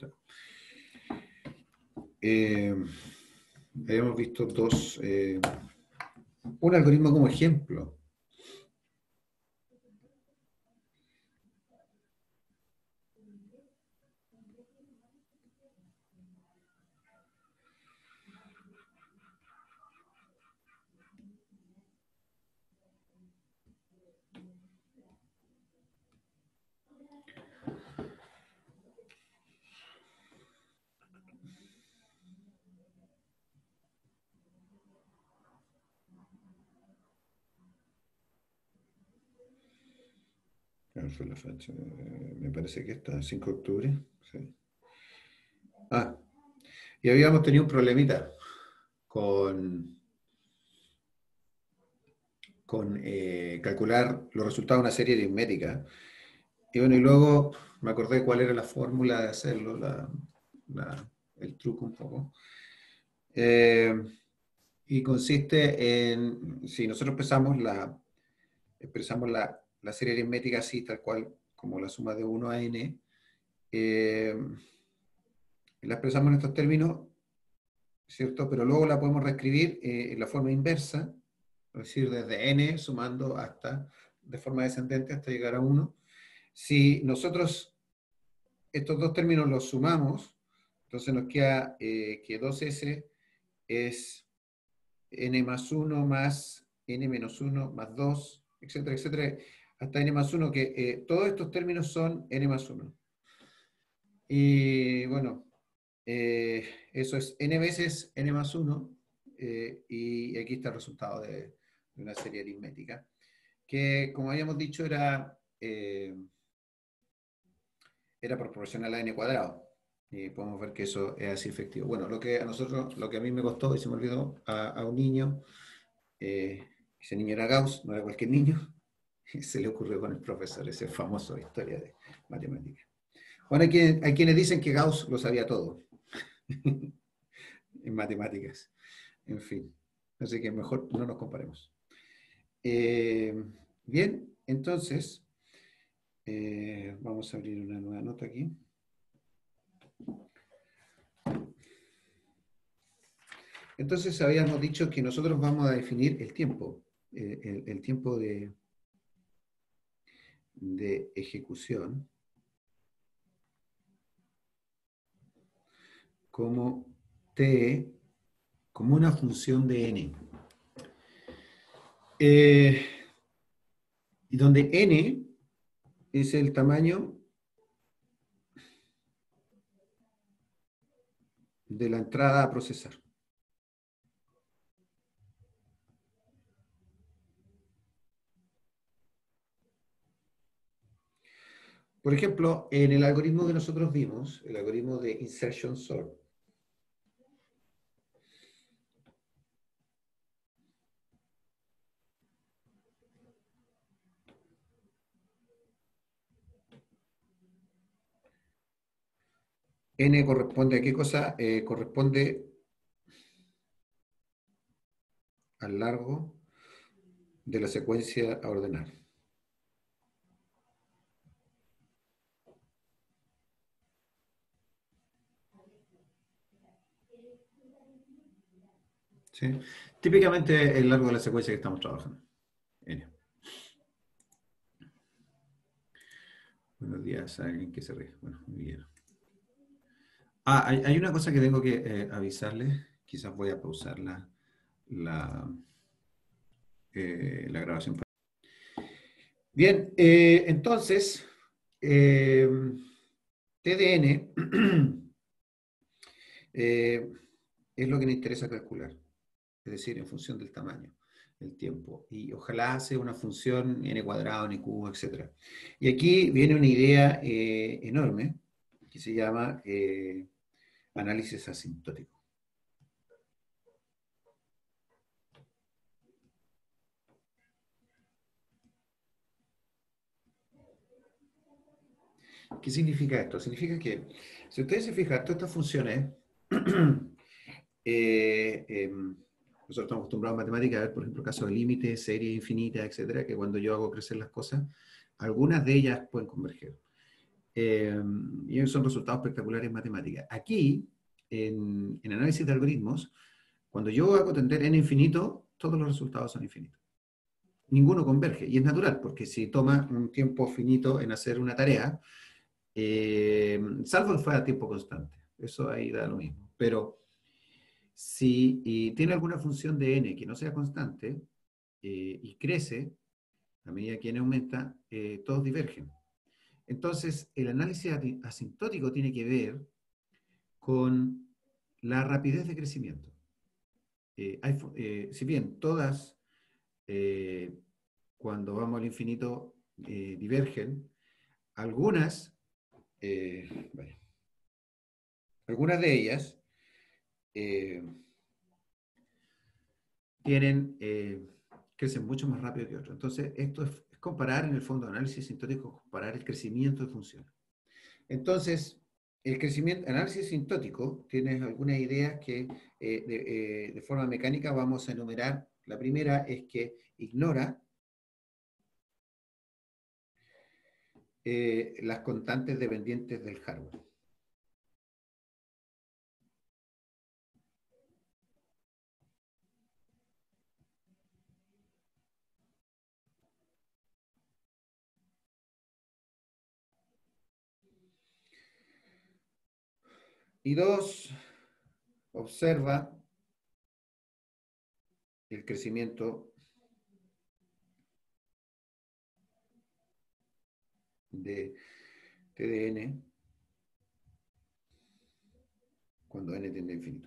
Habíamos visto un algoritmo como ejemplo. ¿Cuál fue la fecha? Me parece que está, 5 de octubre. Sí. Y habíamos tenido un problemita con calcular los resultados de una serie aritmética. Y bueno, y luego me acordé cuál era la fórmula de hacerlo, el truco un poco. Y consiste en, si nosotros expresamos la serie aritmética así, tal cual, como la suma de 1 a n, la expresamos en estos términos, ¿cierto? Pero luego la podemos reescribir en la forma inversa, es decir, desde n sumando de forma descendente hasta llegar a 1. Si nosotros estos dos términos los sumamos, entonces nos queda que 2s es n más 1 más n menos 1 más 2, etcétera, etcétera, hasta n más 1, que todos estos términos son n más 1. Y bueno, eso es n veces n más 1, y aquí está el resultado de una serie aritmética, que como habíamos dicho era proporcional a n cuadrado. Y podemos ver que eso es así efectivo. Bueno, lo que a mí me costó, y se me olvidó, a un niño, ese niño era Gauss, no era cualquier niño, y se le ocurrió con el profesor, ese famoso historia de matemática. Bueno, hay quienes dicen que Gauss lo sabía todo en matemáticas. En fin, así que mejor no nos comparemos. Bien, entonces, vamos a abrir una nueva nota aquí. Entonces habíamos dicho que nosotros vamos a definir el tiempo, el tiempo de ejecución como t, como una función de n. Y donde n es el tamaño de la entrada a procesar. Por ejemplo, en el algoritmo que nosotros vimos, el algoritmo de insertion sort, n corresponde a qué cosa? Corresponde al largo de la secuencia a ordenar. ¿Sí? Típicamente el largo de la secuencia que estamos trabajando. N. Buenos días a alguien que se ríe. Bueno, muy bien. Hay una cosa que tengo que avisarles. Quizás voy a pausar la grabación. Bien, entonces, TDN es lo que nos interesa calcular, es decir, en función del tamaño, el tiempo, y ojalá sea una función n cuadrado, n cubo, etc. Y aquí viene una idea enorme que se llama análisis asintótico. ¿Qué significa esto? Significa que, si ustedes se fijan, todas estas funciones, nosotros estamos acostumbrados en matemáticas a ver, por ejemplo, casos de límite, serie infinita, etcétera, que cuando yo hago crecer las cosas, algunas de ellas pueden converger. Y son resultados espectaculares en matemáticas. Aquí, en análisis de algoritmos, cuando yo hago tender n infinito, todos los resultados son infinitos. Ninguno converge. Y es natural, porque si toma un tiempo finito en hacer una tarea, salvo que fuera a tiempo constante. Eso ahí da lo mismo. Pero si tiene alguna función de n que no sea constante y crece, a medida que n aumenta, todos divergen. Entonces, el análisis asintótico tiene que ver con la rapidez de crecimiento. Si bien todas, cuando vamos al infinito, divergen, algunas, bueno, algunas de ellas crecen mucho más rápido que otras. Entonces, esto es comparar, en el fondo, análisis sintótico, comparar el crecimiento de funciones. Entonces, el crecimiento, análisis sintótico, tienes algunas ideas que de forma mecánica vamos a enumerar. La primera es que ignora las constantes dependientes del hardware. Y dos, observa el crecimiento de TDN cuando n tiende a infinito.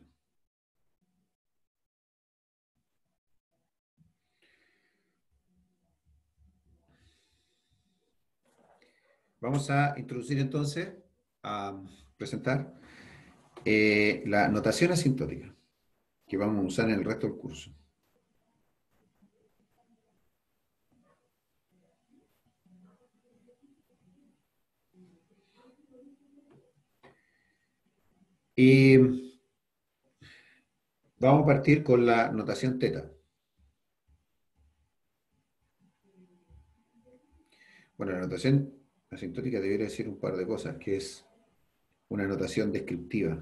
Vamos a introducir entonces, a presentar la notación asintótica que vamos a usar en el resto del curso. Y vamos a partir con la notación teta. Bueno, la notación asintótica debería decir un par de cosas, que es una notación descriptiva.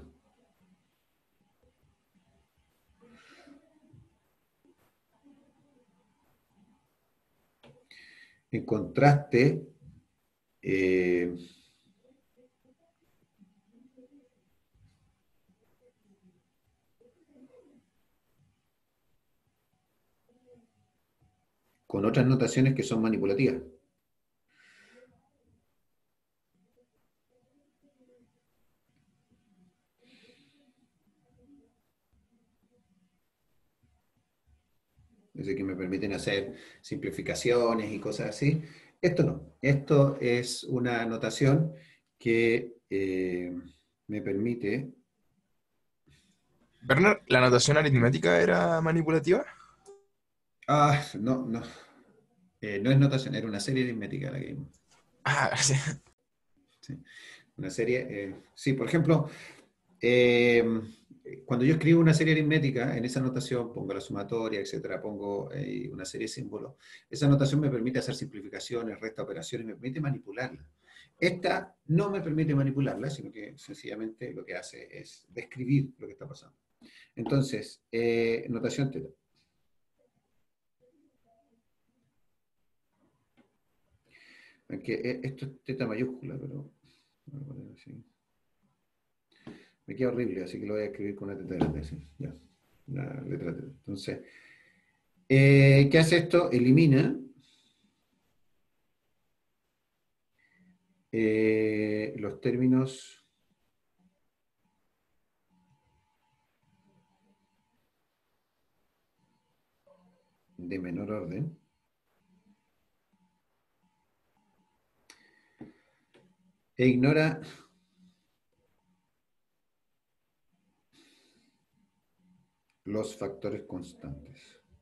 En contraste, con otras notaciones que son manipulativas. Es decir, que me permiten hacer simplificaciones y cosas así. Esto no. Esto es una notación que me permite... Bernard, ¿la notación aritmética era manipulativa? No, no. No es notación, era una serie aritmética la que vimos. Ah, sí. Sí. Una serie... sí, por ejemplo, eh, cuando yo escribo una serie aritmética, en esa notación pongo la sumatoria, etcétera, pongo una serie de símbolos. Esa notación me permite hacer simplificaciones, resta operaciones, me permite manipularla. Esta no me permite manipularla, sino que sencillamente lo que hace es describir lo que está pasando. Entonces, notación teta. Aunque esto es teta mayúscula, pero voy a poner así. Me queda horrible, así que lo voy a escribir con una teta grande, así. Ya, la letra teta. Entonces, ¿qué hace esto? Elimina los términos de menor orden e ignora los factores constantes.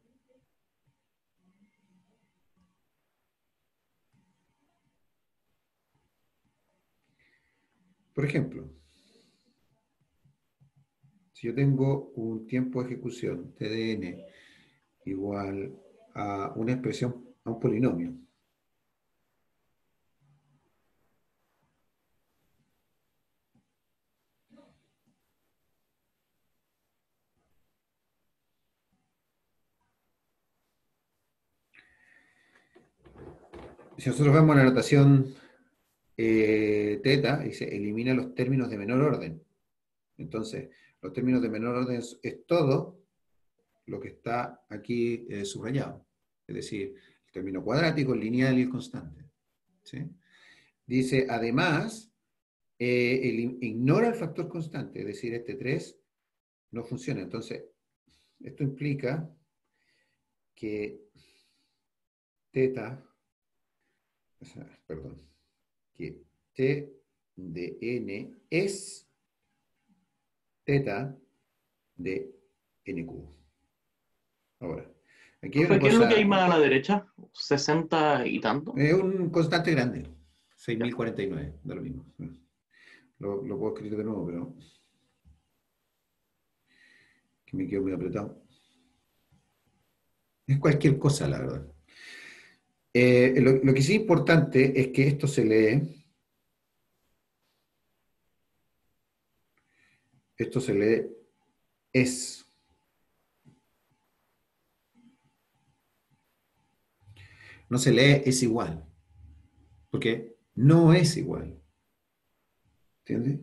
Por ejemplo, si yo tengo un tiempo de ejecución, TDN, igual a una expresión, a un polinomio, Si nosotros vemos la notación teta, dice, elimina los términos de menor orden. Entonces, los términos de menor orden es todo lo que está aquí subrayado. Es decir, el término cuadrático, el lineal y el constante. ¿Sí? Dice, además, ignora el factor constante, es decir, este 3 no funciona. Entonces, esto implica que teta, o sea, perdón, que t de n es teta de n cubo. Ahora, aquí hay una Profe, ¿qué es lo que hay cosa, más a la derecha? 60 y tanto. es un constante grande, Ya. 6049, da lo mismo. Lo puedo escribir de nuevo, pero que me quedo muy apretado. Es cualquier cosa, la verdad. Lo que sí es importante es que esto se lee es. No se lee es igual, porque no es igual. ¿Entiendes?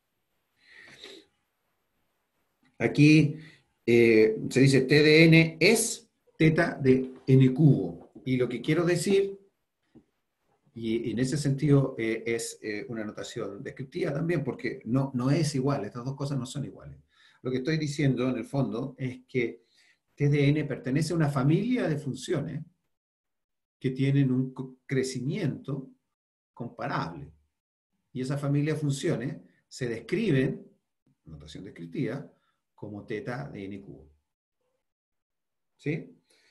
Aquí se dice T de n es teta de n cubo. Y lo que quiero decir, y en ese sentido es una notación descriptiva también, porque no es igual, estas dos cosas no son iguales. Lo que estoy diciendo en el fondo es que T de n pertenece a una familia de funciones que tienen un crecimiento comparable. Y esa familia de funciones se describen, notación descriptiva, como teta de n cubo. ¿Sí?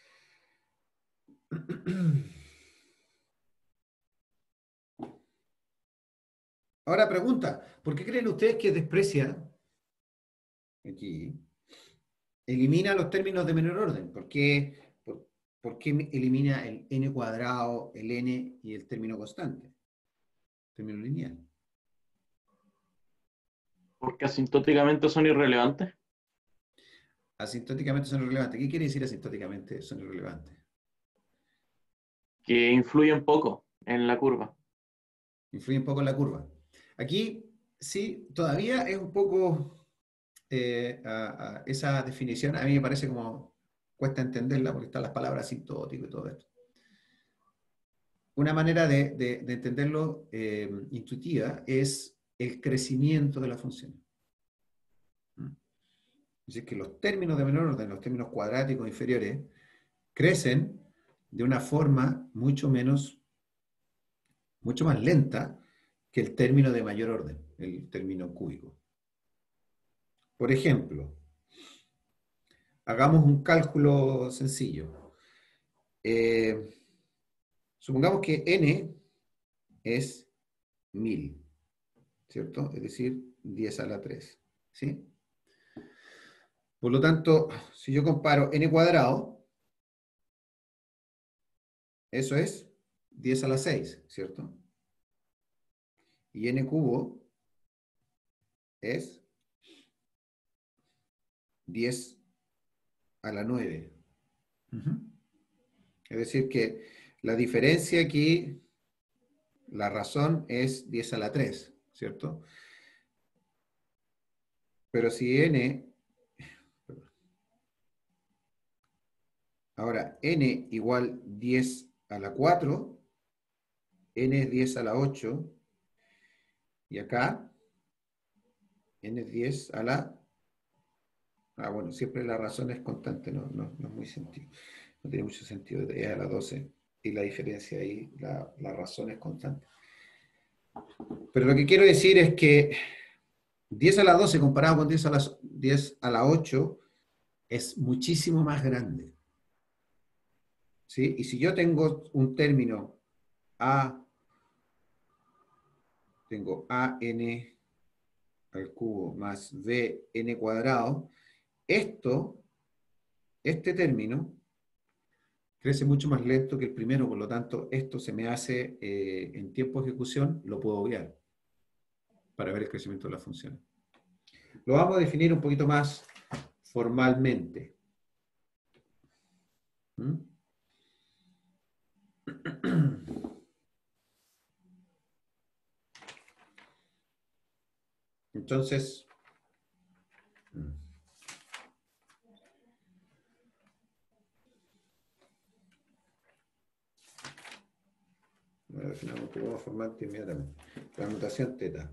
Ahora pregunta, ¿por qué creen ustedes que desprecia aquí, elimina los términos de menor orden? ¿Por qué elimina el n cuadrado, el n y el término constante? Término lineal. Porque asintóticamente son irrelevantes. Asintóticamente son irrelevantes. ¿Qué quiere decir asintóticamente son irrelevantes? Que influyen poco en la curva. Influye un poco en la curva. Aquí sí, todavía es un poco esa definición, a mí me parece como cuesta entenderla porque están las palabras asintótico y todo esto. Una manera de entenderlo intuitiva es el crecimiento de la función. Es decir, que los términos de menor orden, los términos cuadráticos inferiores, crecen de una forma mucho más lenta que el término de mayor orden, el término cúbico. Por ejemplo, hagamos un cálculo sencillo. Supongamos que n es 1000, ¿cierto? Es decir, 10 a la 3, ¿sí? Por lo tanto, si yo comparo n cuadrado, eso es 10 a la 6, ¿cierto? Y n cubo es 10 a la 9. Es decir, que la diferencia aquí, la razón es 10 a la 3, ¿cierto? Pero si n, ahora n igual 10 a la 4, n es 10 a la 8, y acá n es 10 a la... bueno, siempre la razón es constante, no es muy sentido. No tiene mucho sentido, es a la 12, y la diferencia ahí, la razón es constante. Pero lo que quiero decir es que 10 a la 12 comparado con 10 a la 8 es muchísimo más grande. ¿Sí? Y si yo tengo un término a, tengo an al cubo más bn cuadrado, este término crece mucho más lento que el primero, por lo tanto, esto se me hace, en tiempo de ejecución, lo puedo obviar para ver el crecimiento de la función. Lo vamos a definir un poquito más formalmente. ¿Mm? Entonces, bueno, definamos un poco más formal inmediatamente. La notación teta.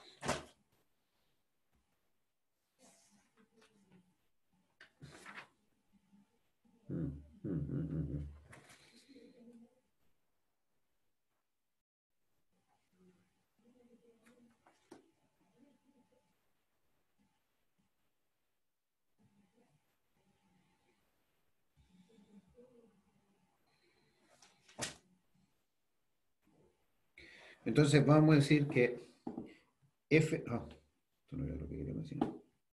Entonces vamos a decir que F... esto no era lo que quería mencionar.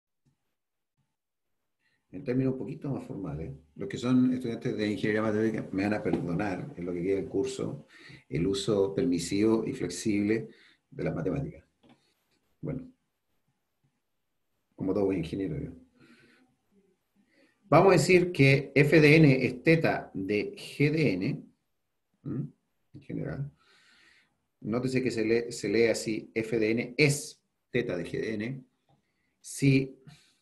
En términos un poquito más formales, los que son estudiantes de ingeniería matemática me van a perdonar en lo que queda del curso el uso permisivo y flexible de las matemáticas. Bueno, como todo buen ingeniero. Yo. Vamos a decir que f de n es teta de g de n, en general. Nótese que se lee así, f de n es teta de g de n, si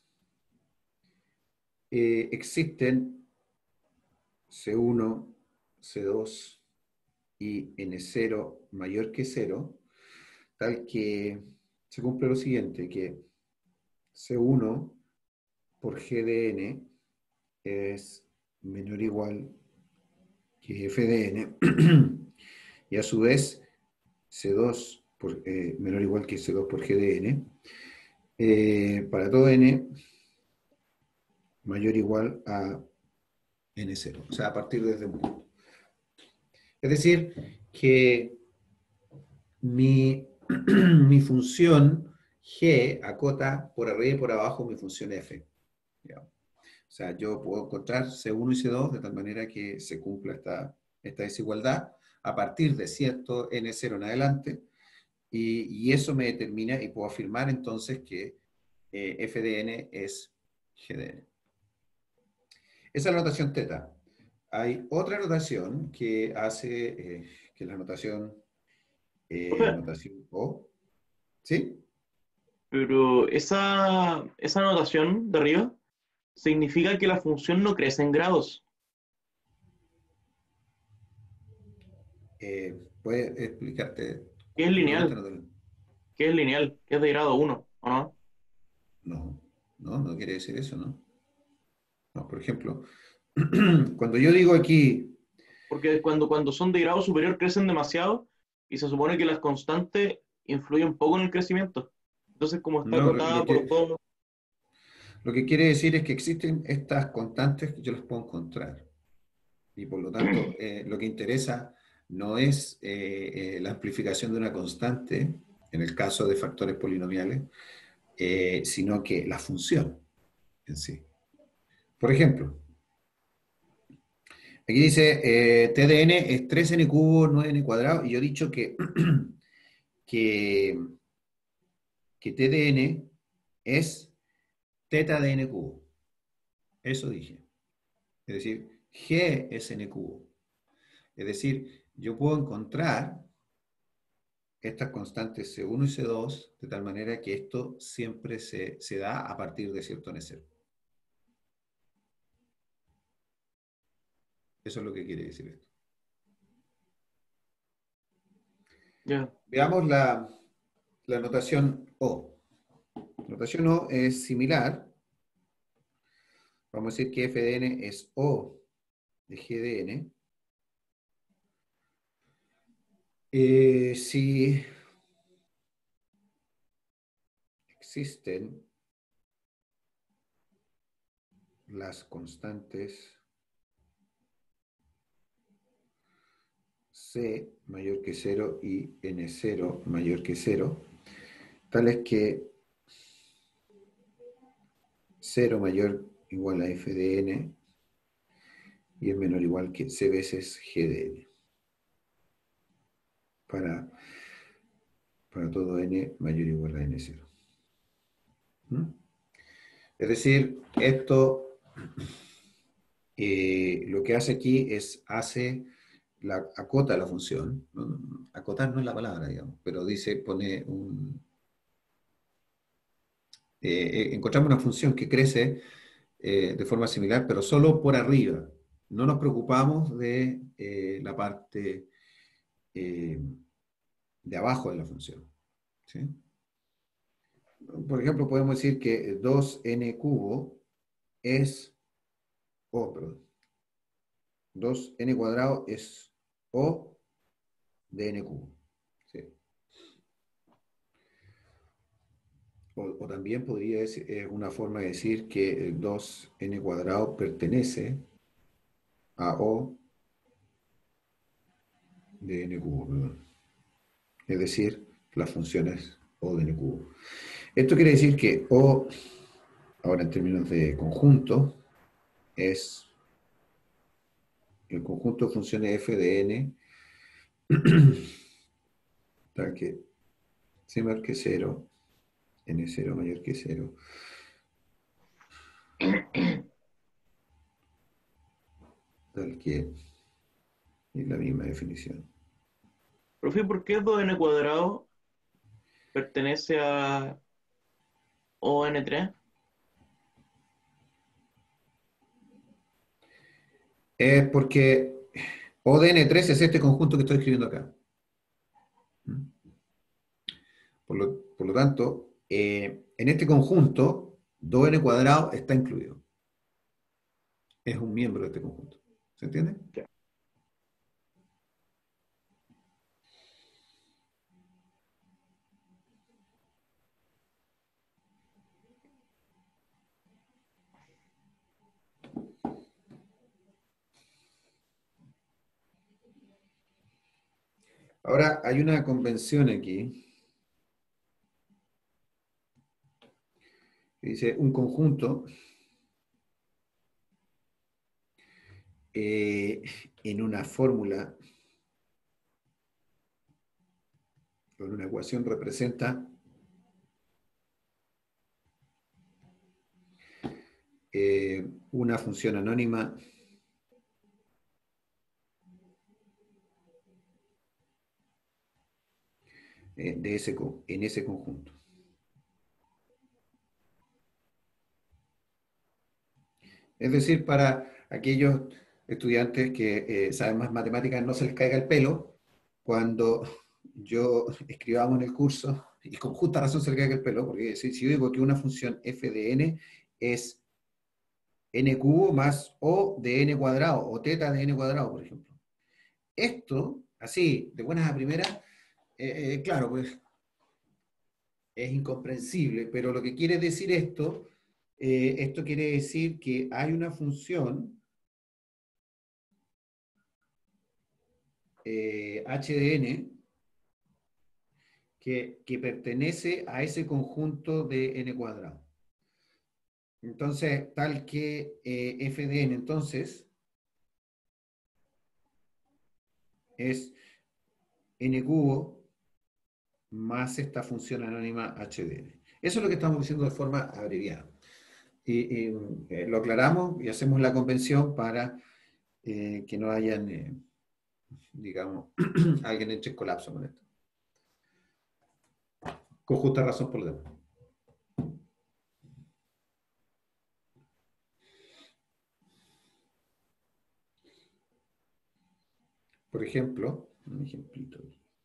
existen C1, C2 y N0 mayor que 0, tal que se cumple lo siguiente, que C1 por G de N es menor o igual que F de N, y a su vez C2 menor o igual que C2 por G de N, para todo N mayor o igual a N0, o sea, a partir desde 1. Es decir, que mi función G acota por arriba y por abajo mi función F. ¿Ya? O sea, yo puedo encontrar C1 y C2 de tal manera que se cumpla esta desigualdad a partir de cierto N0 en adelante, y eso me determina, y puedo afirmar entonces que F de N es G de N. Esa es la notación teta. Hay otra notación que hace que la notación O. ¿Sí? Pero esa notación de arriba significa que la función no crece en grados. ¿Puedes explicarte? Que es Tu pregunta lineal, que es lineal, que es de grado 1, ¿o no? no quiere decir eso, ¿no? No, por ejemplo, cuando yo digo aquí, Porque cuando son de grado superior crecen demasiado y se supone que las constantes influyen poco en el crecimiento. Entonces, como está no, acotada por todo, lo que quiere decir es que existen estas constantes que yo las puedo encontrar. Y por lo tanto, lo que interesa no es la amplificación de una constante, en el caso de factores polinomiales, sino que la función en sí. Por ejemplo, aquí dice T de n es 3n cubo, 9n cuadrado, y yo he dicho que, que, que T de n es teta de n cubo. Eso dije. Es decir, G es n cubo. Es decir, yo puedo encontrar estas constantes C1 y C2 de tal manera que esto siempre se da a partir de cierto N0. Eso es lo que quiere decir esto. ya. Veamos la notación O. La notación O es similar. Vamos a decir que f de n es O de g de n. Si existen las constantes C mayor que 0 y N0 mayor que 0, tales que 0 mayor igual a f de n y es menor o igual que c veces g de n. Para todo n mayor o igual a n0. Es decir, esto lo que hace aquí es acota la función. ¿No? Acotar no es la palabra, digamos, pero pone encontramos una función que crece de forma similar, pero solo por arriba. No nos preocupamos de la parte de abajo de la función. ¿Sí? Por ejemplo, podemos decir que 2n cubo es O, perdón. 2n cuadrado es O de n cubo. ¿Sí? O también podría decir, una forma de decir que 2n cuadrado pertenece a O de n cubo, perdón. Es decir, las funciones O de n cubo. Esto quiere decir que O, ahora en términos de conjunto, es el conjunto de funciones f de n para que c mayor que 0, n0 mayor que 0, tal que es la misma definición. Profe, ¿por qué 2n cuadrado pertenece a ON3? Es porque O de n3 es este conjunto que estoy escribiendo acá. Por lo tanto, en este conjunto, 2n cuadrado está incluido. Es un miembro de este conjunto. ¿Se entiende? Ya. Ahora, hay una convención aquí que dice un conjunto en una fórmula o en una ecuación representa una función anónima en ese conjunto. Es decir, para aquellos estudiantes que saben más matemáticas, no se les caiga el pelo cuando yo escribamos en el curso, y con justa razón se les caiga el pelo, porque si yo digo que una función f de n es n cubo más o de n cuadrado, o teta de n cuadrado, por ejemplo. Esto, así, de buenas a primeras, claro, pues es incomprensible, pero lo que quiere decir esto quiere decir que hay una función h de n que pertenece a ese conjunto de n cuadrado. Entonces, tal que f de n, entonces, es n cubo más esta función anónima h de n. Eso es lo que estamos diciendo de forma abreviada. Y lo aclaramos y hacemos la convención para que no hayan, digamos, alguien entre en colapso con esto. Con justa razón por lo demás. Por ejemplo, un ejemplito.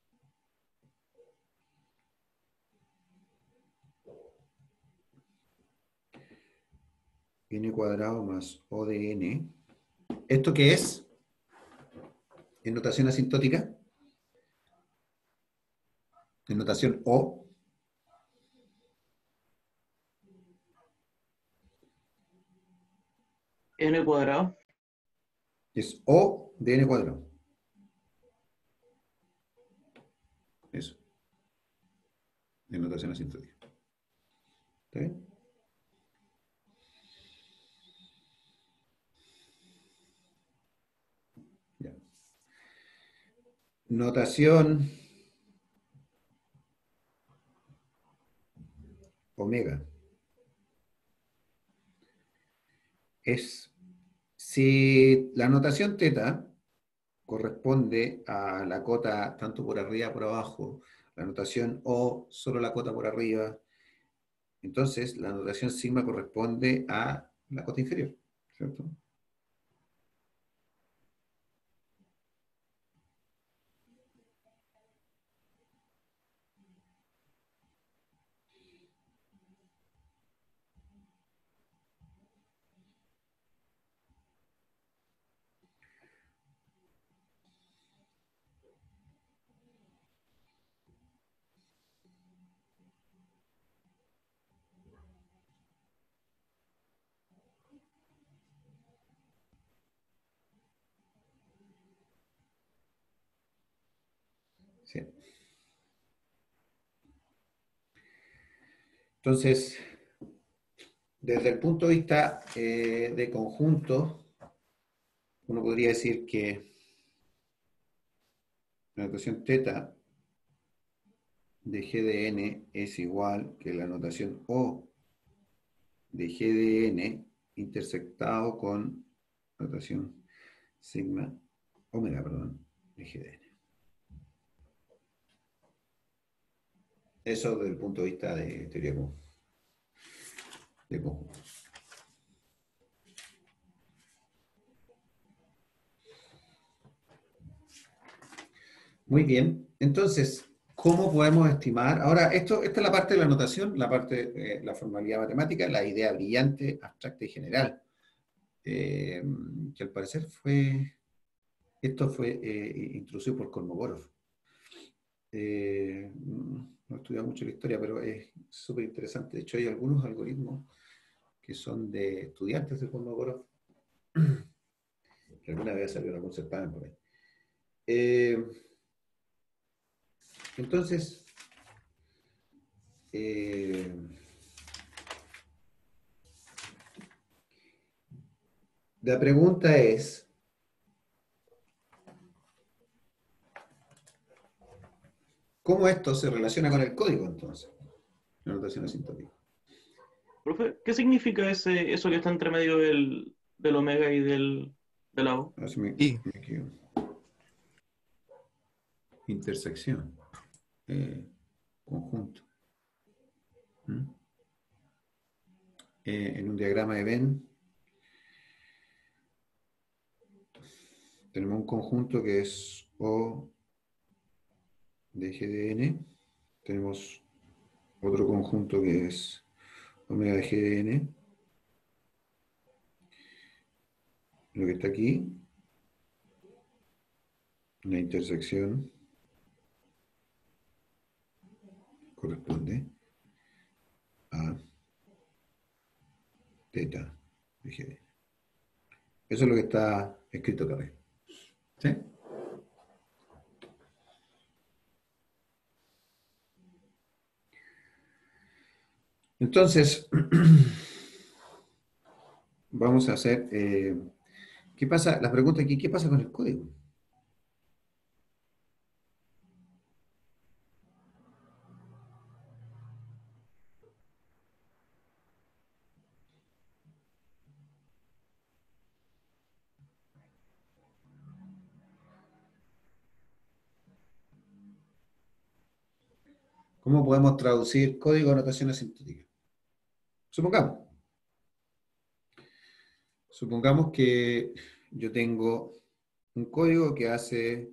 N cuadrado más O de N. ¿Esto qué es? En notación asintótica. En notación O. N cuadrado. Es O de N cuadrado. Eso. En notación asintótica. ¿Está bien? Ya. Notación omega. Es si la notación teta corresponde a la cota tanto por arriba como por abajo, la notación O solo la cota por arriba, Entonces, la notación sigma corresponde a la cota inferior, ¿cierto? Sí. Entonces, desde el punto de vista de conjunto, uno podría decir que la notación teta de G de n es igual que la notación O de G de n intersectado con notación sigma, omega, perdón, de G de n. Eso desde el punto de vista de teoría de conjunto. Muy bien. Entonces, ¿cómo podemos estimar? Ahora, esta es la parte de la notación, la parte de la formalidad matemática, la idea brillante, abstracta y general. Que al parecer esto fue introducido por Kolmogorov. No he estudiado mucho la historia, pero es súper interesante. De hecho, hay algunos algoritmos que son de estudiantes de Kolmogorov, que alguna vez salió en algún certamen por ahí. Entonces, la pregunta es, ¿cómo esto se relaciona con el código entonces? La notación asintótica. Profe, ¿qué significa eso que está entre medio del omega y del la O? A ver si me Y equivoco. Intersección. Conjunto. ¿Mm? En un diagrama de Venn tenemos un conjunto que es O de G de n. Tenemos otro conjunto que es omega de G de n. Lo que está aquí, la intersección corresponde a teta de G de n. Eso es lo que está escrito acá arriba. ¿Sí? Entonces, vamos a hacer, ¿qué pasa? La pregunta aquí, ¿qué pasa con el código? ¿Cómo podemos traducir código a notación asintótica? Supongamos que yo tengo un código que hace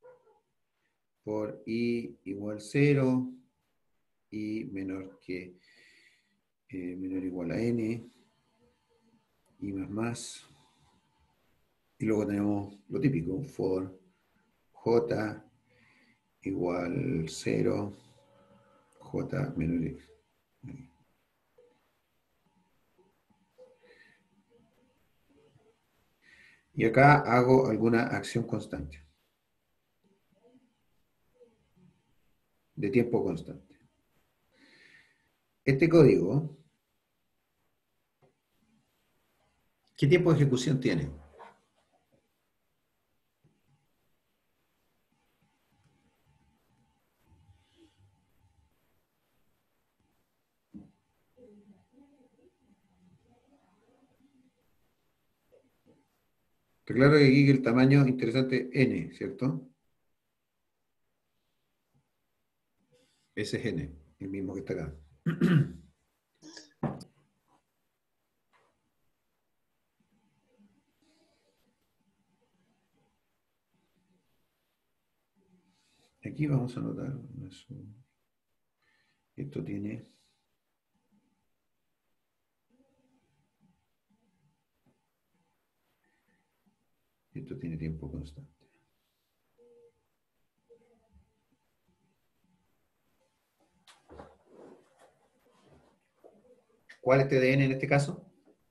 por i igual 0, i menor que menor o igual a n, i más más, y luego tenemos lo típico, for j igual 0, j menor. Y acá hago alguna acción constante, de tiempo constante. Este código, ¿qué tiempo de ejecución tiene? Está claro que aquí el tamaño interesante es n, ¿cierto? Ese es n, el mismo que está acá. aquí vamos a anotar esto tiene tiempo constante. ¿Cuál es TDN en este caso?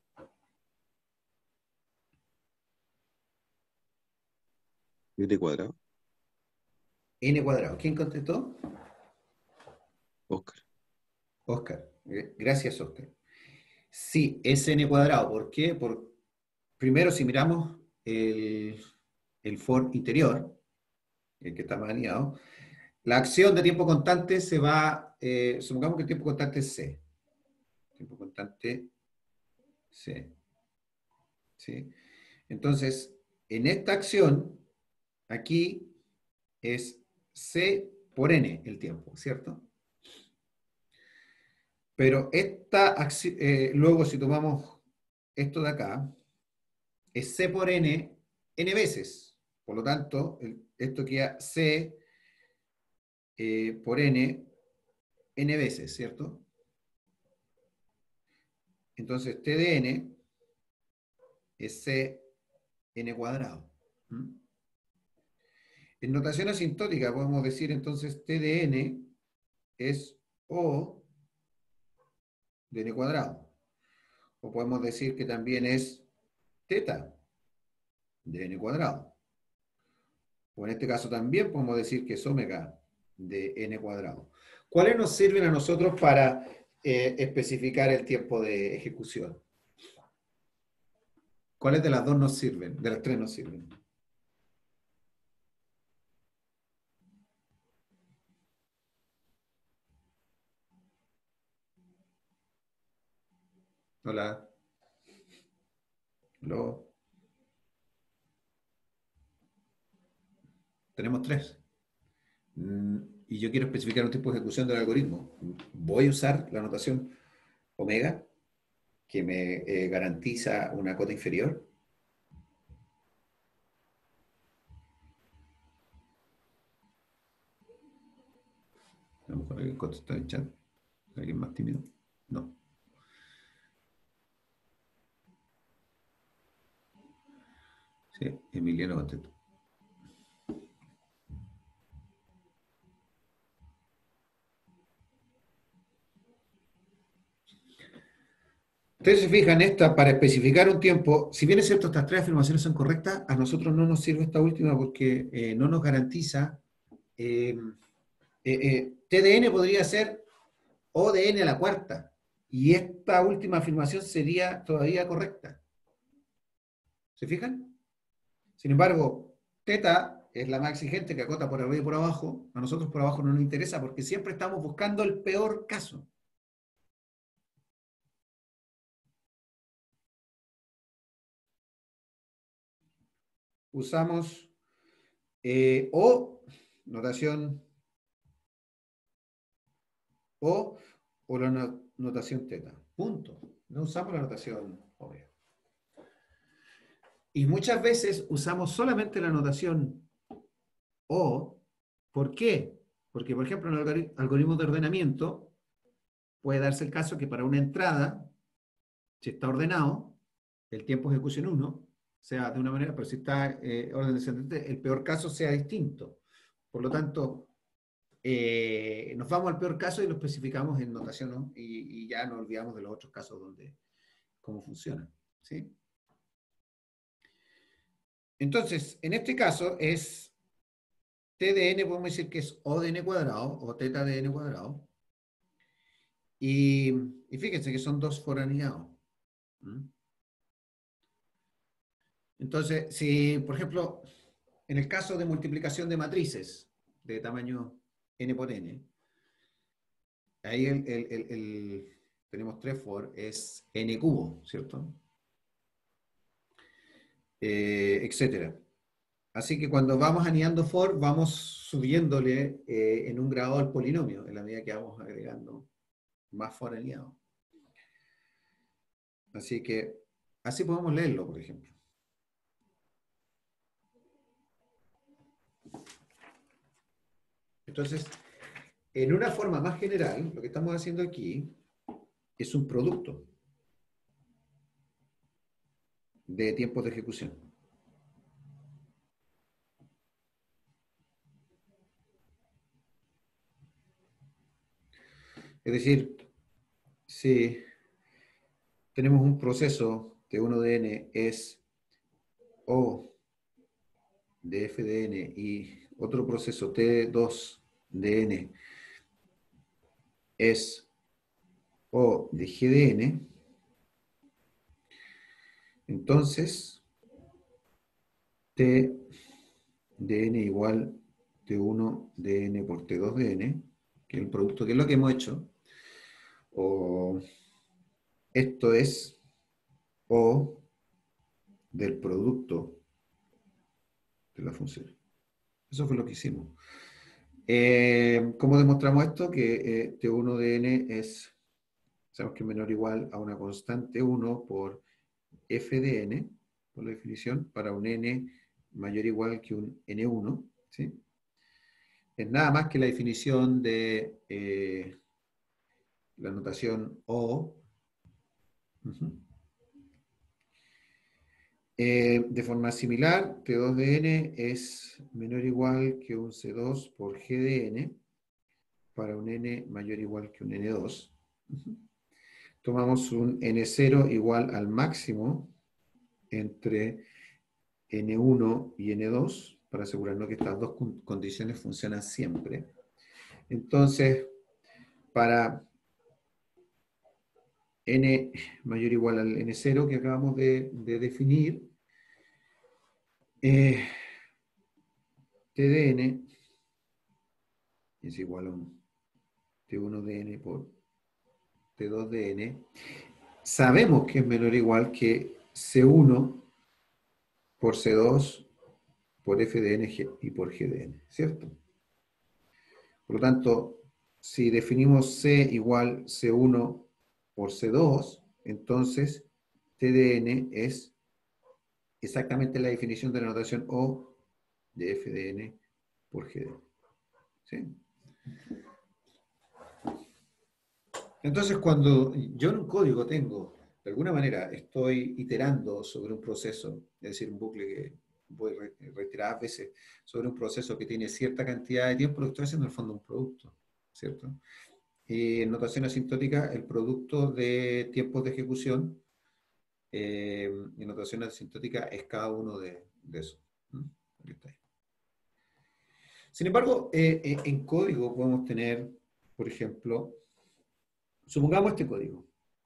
N cuadrado. N cuadrado. ¿Quién contestó? Oscar. Oscar. Gracias, Oscar. Sí, es N cuadrado. ¿Por qué? Primero, si miramos el for interior, el que está más alineado, la acción de tiempo constante se va, supongamos que el tiempo constante es C. Tiempo constante C. ¿Sí? Entonces, en esta acción, aquí es C por N el tiempo, ¿cierto? Pero luego si tomamos esto de acá, es C por N, N veces. Por lo tanto, esto queda C por N, N veces, ¿cierto? Entonces, T de N es C N cuadrado. ¿Mm? En notación asintótica podemos decir entonces T de N es O de N cuadrado. O podemos decir que también es teta de N cuadrado. O en este caso también podemos decir que es omega de N cuadrado. ¿Cuáles nos sirven a nosotros para especificar el tiempo de ejecución? ¿Cuáles de las dos nos sirven? De las tres nos sirven. Hola. Hola. Tenemos tres. Y yo quiero especificar un tipo de ejecución del algoritmo. Voy a usar la notación omega, que me garantiza una cota inferior. A lo mejor alguien contesta en el chat. ¿Alguien más tímido? No. Sí, Emiliano contestó. Ustedes se fijan, esta para especificar un tiempo, si bien es cierto, estas tres afirmaciones son correctas, a nosotros no nos sirve esta última porque no nos garantiza. TDN podría ser O de n a la cuarta, y esta última afirmación sería todavía correcta. ¿Se fijan? Sin embargo, teta es la más exigente que acota por arriba y por abajo. A nosotros por abajo no nos interesa porque siempre estamos buscando el peor caso. Usamos o notación o la notación teta. Punto. No usamos la notación omega. Y muchas veces usamos solamente la notación o. ¿Por qué? Porque, por ejemplo, en el algoritmo de ordenamiento puede darse el caso que para una entrada, si está ordenado, el tiempo de ejecución 1 sea de una manera, pero si está orden descendente, el peor caso sea distinto. Por lo tanto, nos vamos al peor caso y lo especificamos en notación, ¿no? Y ya nos olvidamos de los otros casos donde cómo funciona. ¿Sí? Entonces, en este caso es T de n, podemos decir que es O de n cuadrado o teta de n cuadrado. Y fíjense que son dos foraneados. ¿Mm? Entonces, si, por ejemplo, en el caso de multiplicación de matrices de tamaño n por n, ahí tenemos 3 for, es n cubo, ¿cierto? Etcétera. Así que cuando vamos anidando for, vamos subiéndole en un grado al polinomio, en la medida que vamos agregando más for anidados. Así que así podemos leerlo, por ejemplo. Entonces, en una forma más general, lo que estamos haciendo aquí es un producto de tiempos de ejecución. Es decir, si tenemos un proceso T1 de n es O de f de n y otro proceso T2 de n es O de g de n, entonces T de n igual T1 de n por T2 de n, que es el producto, que es lo que hemos hecho, o esto es O del producto de la función. Eso fue lo que hicimos. ¿Cómo demostramos esto? Que T1 de n es, sabemos que es menor o igual a una constante 1 por f de n, por la definición, para un n mayor o igual que un n1, ¿sí? Es nada más que la definición de la notación O. De forma similar, T2 de n es menor o igual que un C2 por G de n para un n mayor o igual que un n2. Tomamos un n0 igual al máximo entre n1 y n2 para asegurarnos que estas dos condiciones funcionan siempre. Entonces, para n mayor o igual al n0 que acabamos de definir, T de n es igual a un T1 de n por T2 de n. Sabemos que es menor o igual que C1 por C2 por f de n y por g de n, ¿cierto? Por lo tanto, si definimos C igual C1 por C2, entonces T de n es exactamente la definición de la notación O de f de n por g de n. ¿Sí? Entonces, cuando yo en un código tengo, de alguna manera, estoy iterando sobre un proceso, es decir, un bucle que voy reiteradas veces sobre un proceso que tiene cierta cantidad de tiempo, lo que estoy haciendo en el fondo un producto, ¿cierto? Y en notación asintótica, el producto de tiempos de ejecución, en notación asintótica, es cada uno de esos. Aquí está ahí. Sin embargo, en código podemos tener, por ejemplo, supongamos este código.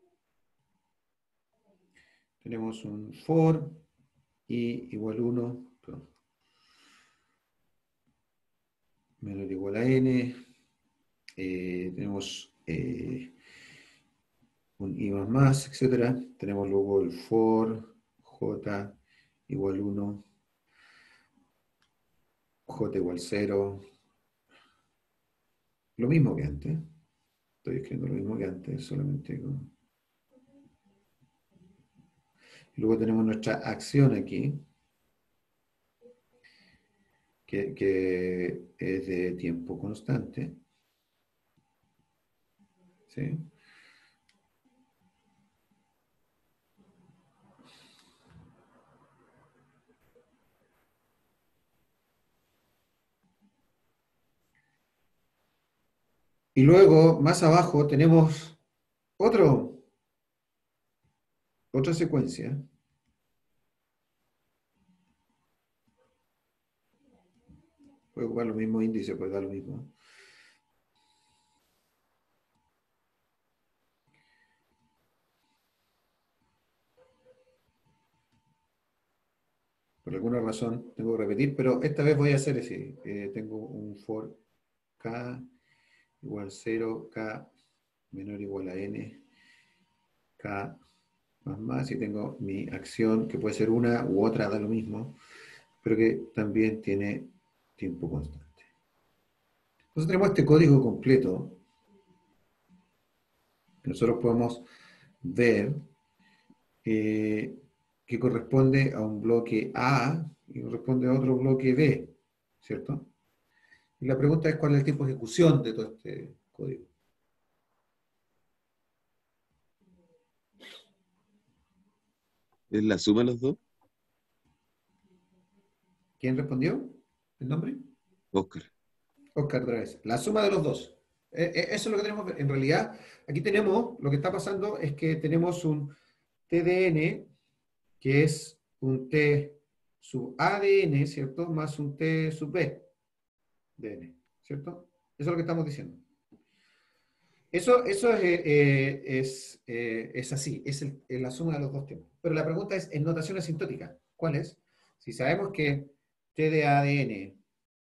Tenemos un for i igual 1, menor o igual a n. Tenemos un i más, etc. Tenemos luego el for j igual 1, j igual 0. Lo mismo que antes. Estoy escribiendo lo mismo que antes, solamente con... Luego tenemos nuestra acción aquí, que es de tiempo constante. ¿Sí? Y luego, más abajo, tenemos otra secuencia. Puede ocupar los mismos índices, puede dar lo mismo. Por alguna razón tengo que repetir, pero esta vez voy a hacer así. Tengo un for k igual 0, k menor o igual a n, k más, y tengo mi acción, que puede ser una u otra, da lo mismo, pero que también tiene tiempo constante. Entonces tenemos este código completo, que nosotros podemos ver que corresponde a un bloque A y corresponde a otro bloque B, ¿cierto? Y la pregunta es cuál es el tiempo de ejecución de todo este código. ¿Es la suma de los dos? ¿Quién respondió? ¿El nombre? Oscar. Oscar, otra vez. La suma de los dos. Eso es lo que tenemos. En realidad, aquí tenemos, lo que está pasando es que tenemos un TDN, que es un T sub A de n, ¿cierto? Más un T sub B de n, ¿cierto? Eso es lo que estamos diciendo. Eso es así, es la suma de los dos tiempos. Pero la pregunta es, en notación asintótica, ¿cuál es? Si sabemos que T de A de n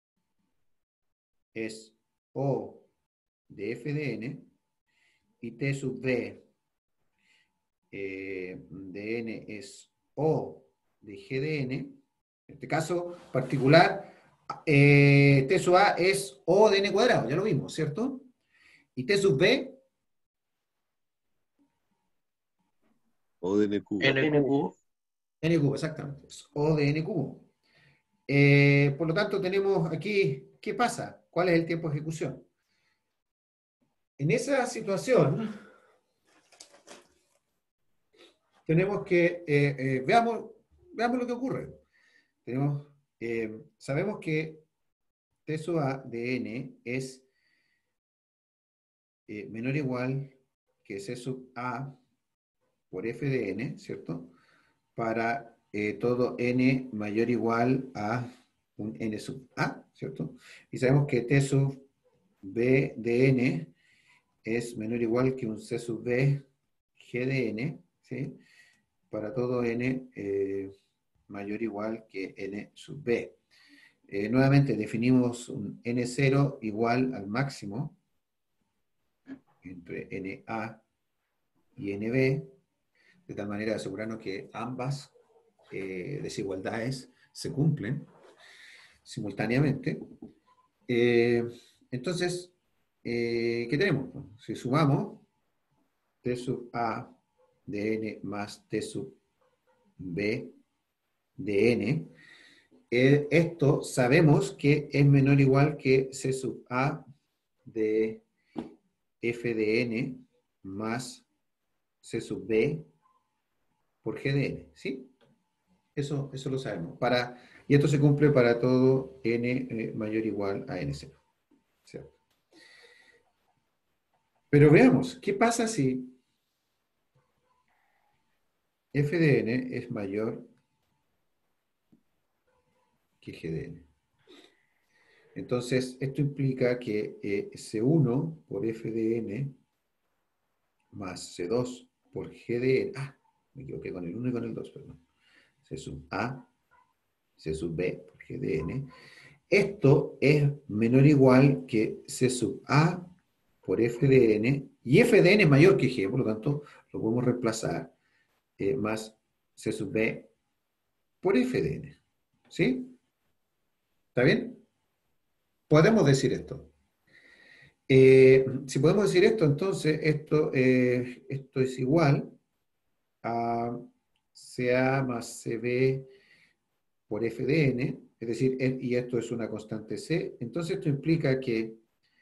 es O de F de n y T sub B de n es O de G de n, en este caso particular, T sub A es O de n cuadrado, ya lo vimos, ¿cierto? Y T sub B, O de N cubo. N cubo. n cubo, exactamente, es O de n cubo. Por lo tanto, tenemos aquí, ¿qué pasa? ¿Cuál es el tiempo de ejecución? En esa situación, tenemos que, veamos lo que ocurre. Sabemos que T sub A de n es menor o igual que C sub A por F de n, ¿cierto? Para todo n mayor o igual a un n sub A, ¿cierto? Y sabemos que T sub B de n es menor o igual que un C sub B G de n, ¿sí? Para todo n mayor o igual que n sub b. Nuevamente definimos un n0 igual al máximo entre na y nb, de tal manera de asegurarnos que ambas desigualdades se cumplen simultáneamente. Entonces, ¿qué tenemos? Si sumamos T sub A de n más T sub B de n, esto sabemos que es menor o igual que C sub A de F de n más C sub B por G de n, ¿sí? Eso lo sabemos. Y esto se cumple para todo n mayor o igual a n0. ¿Cierto? Pero veamos, ¿qué pasa si F de n es mayor que G de n? Entonces, esto implica que C1 por F de n más C2 por G de n, me equivoqué con el 1 y con el 2, perdón. C sub A, C sub B por G de n. Esto es menor o igual que C sub A por F de n, y F de n es mayor que G, por lo tanto, lo podemos reemplazar más C sub B por F de n. ¿Sí? ¿Está bien? Podemos decir esto. Si podemos decir esto, entonces esto es igual a CA más CB por F de n, es decir, y esto es una constante C, entonces esto implica que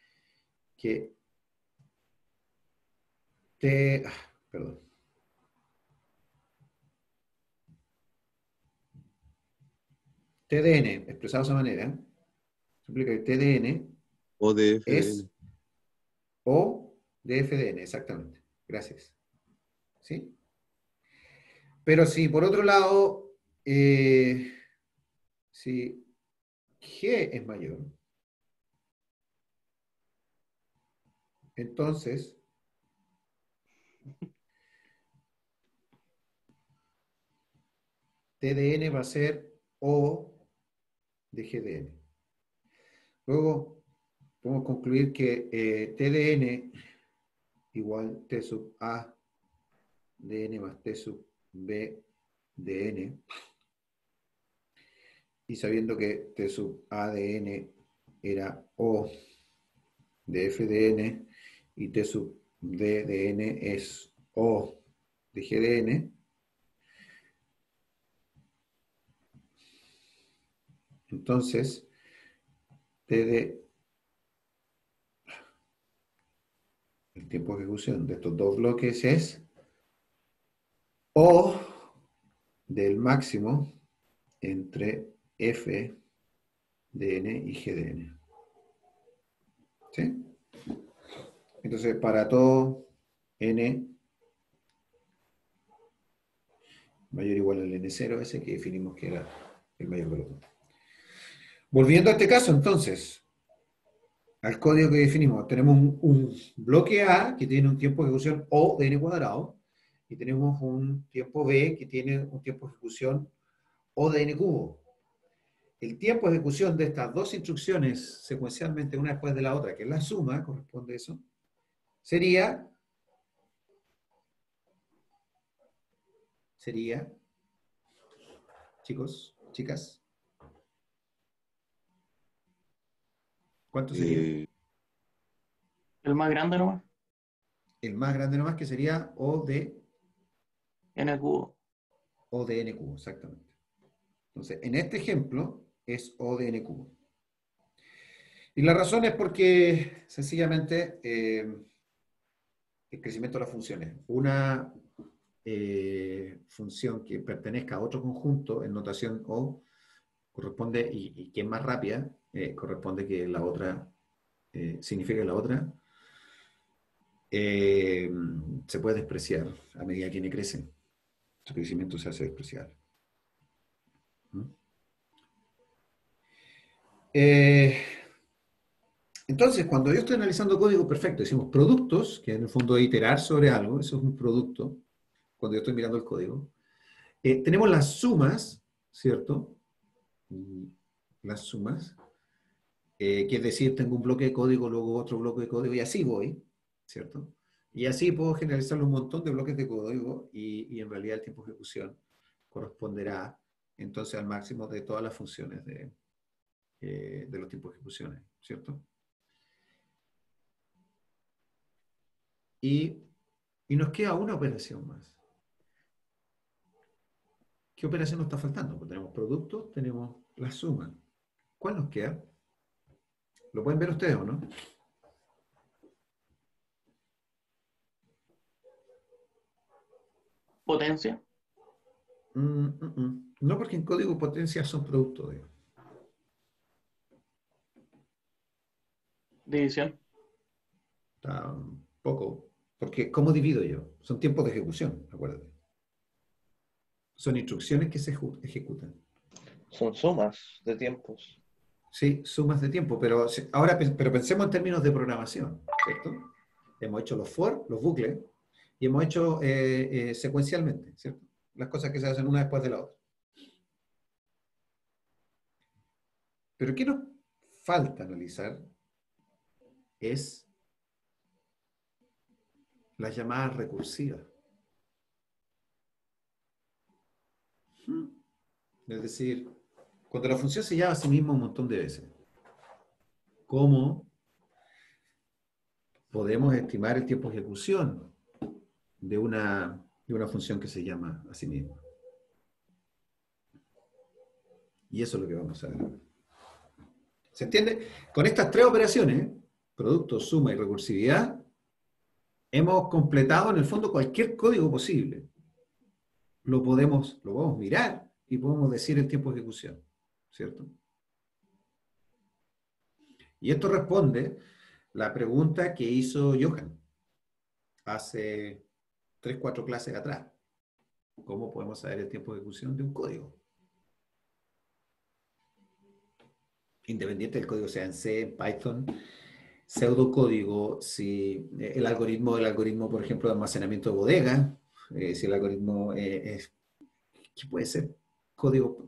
perdón. TDN, expresado de esa manera, implica que TDN O de F de es N. O de F de n, exactamente. Gracias. ¿Sí? Pero si por otro lado, si G es mayor, entonces TDN va a ser O de GDN. Luego, podemos concluir que TDN igual T sub A de n más T sub B de n. Y sabiendo que T sub A de n era O de F de n y T sub D de n es O de G de n, entonces tiempo de ejecución de estos dos bloques es O del máximo entre f de n y g de n. ¿Sí? Entonces, para todo n mayor o igual al n0, ese que definimos que era el mayor de los dos. Volviendo a este caso, entonces, al código que definimos, tenemos un bloque A que tiene un tiempo de ejecución O de n cuadrado, y tenemos un tiempo B que tiene un tiempo de ejecución O de n cubo. El tiempo de ejecución de estas dos instrucciones secuencialmente una después de la otra, que es la suma, corresponde a eso, sería, chicos, chicas, ¿cuánto sería? Eh, El más grande nomás, El más grande nomás, que sería n cubo. O de n cubo, exactamente. Entonces, en este ejemplo es O de n cubo. Y la razón es porque, sencillamente, el crecimiento de las funciones. Una función que pertenezca a otro conjunto en notación O corresponde, y que es más rápida, corresponde que la otra, significa que la otra se puede despreciar a medida que n crece. Su crecimiento se hace despreciable. ¿Mm? Entonces, cuando yo estoy analizando código, perfecto, decimos productos, que en el fondo es iterar sobre algo, eso es un producto, cuando yo estoy mirando el código. Tenemos las sumas, ¿cierto? Las sumas, que es decir, tengo un bloque de código, luego otro bloque de código, y así voy, ¿cierto? Y así puedo generalizar un montón de bloques de código, y en realidad el tiempo de ejecución corresponderá entonces al máximo de todas las funciones de los tiempos de ejecuciones, ¿cierto? Y nos queda una operación más. ¿Qué operación nos está faltando? Pues tenemos productos, tenemos la suma. ¿Cuál nos queda? ¿Lo pueden ver ustedes o no? Potencia, No, porque en código potencia son productos, digamos. división, Tampoco. Porque, ¿cómo divido yo? Son tiempos de ejecución, acuérdate. Son instrucciones que se ejecutan. Son sumas de tiempos. Sí, sumas de tiempo, pero ahora pero pensemos en términos de programación, ¿cierto? Hemos hecho los for, los bucles, y hemos hecho secuencialmente, ¿cierto? Las cosas que se hacen una después de la otra. Pero ¿qué nos falta analizar? Es las llamadas recursivas. Es decir, cuando la función se llama a sí misma un montón de veces, ¿cómo podemos estimar el tiempo de ejecución de una función que se llama a sí misma? Y eso es lo que vamos a ver. ¿Se entiende? Con estas tres operaciones, producto, suma y recursividad, hemos completado en el fondo cualquier código posible. Lo podemos mirar y podemos decir el tiempo de ejecución, ¿cierto? Y esto responde la pregunta que hizo Johan hace 3, 4 clases atrás. ¿Cómo podemos saber el tiempo de ejecución de un código? Independiente del código sea en C, en Python, pseudocódigo, si el algoritmo, por ejemplo, de almacenamiento de bodega, si el algoritmo es, ¿qué puede ser? Código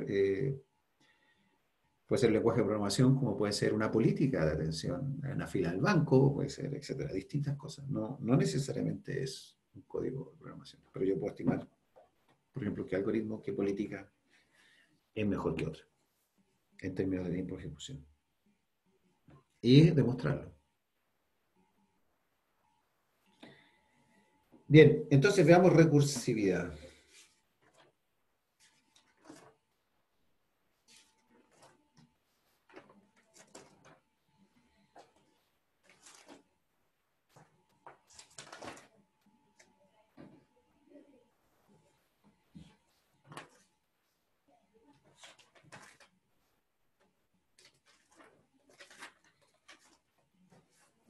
puede ser lenguaje de programación, como puede ser una política de atención, una fila del banco, puede ser, etcétera, distintas cosas. No necesariamente es un código de programación, pero yo puedo estimar, por ejemplo, qué algoritmo, qué política es mejor que otra, en términos de tiempo de ejecución. Y demostrarlo. Bien, entonces veamos recursividad.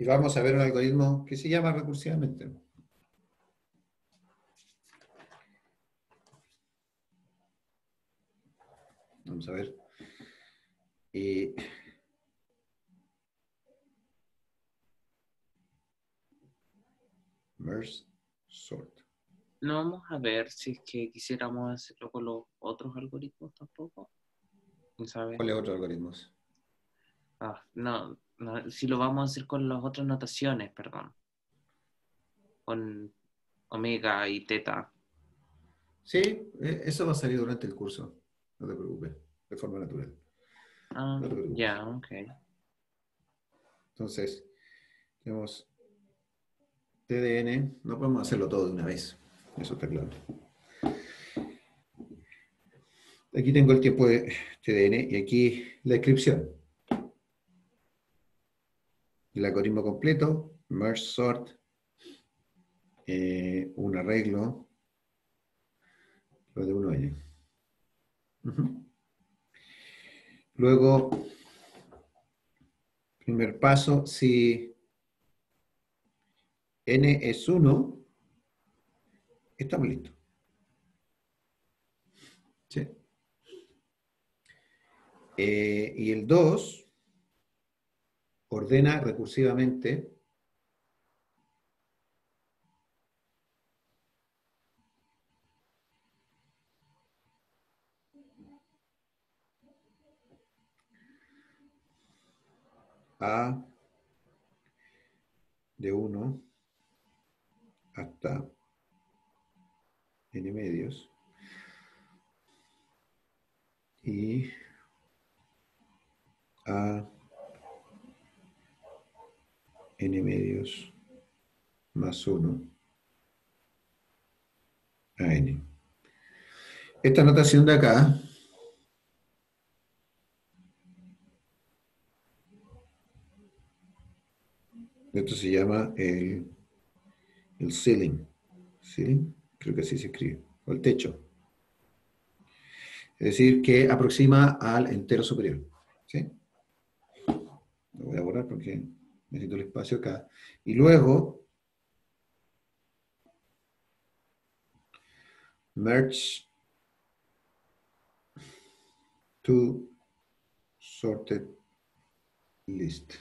Y vamos a ver un algoritmo que se llama recursivamente. Vamos a ver. Merge sort. No vamos a ver si es que quisiéramos hacerlo con los otros algoritmos tampoco. ¿Quién sabe? ¿Cuáles otros algoritmos? No, si lo vamos a hacer con las otras notaciones, perdón. Con omega y teta. Sí, eso va a salir durante el curso. No te preocupes, de forma natural. No te preocupes. Ya, ok. Entonces, tenemos TDN. No podemos hacerlo todo de una vez. Eso está claro. Aquí tengo el tiempo de TDN y aquí la descripción. El algoritmo completo, merge sort, un arreglo, lo de 1N. Luego, primer paso, si N es 1, estamos listos. ¿Sí? Y el 2 ordena recursivamente A de 1 hasta N medios y A N medios más 1 a N. Esta notación de acá esto se llama el ceiling. ¿Ceiling? Creo que así se escribe. O el techo. Es decir, que aproxima al entero superior. ¿Sí? Lo voy a borrar porque necesito el espacio acá. Y luego, merge to sorted list.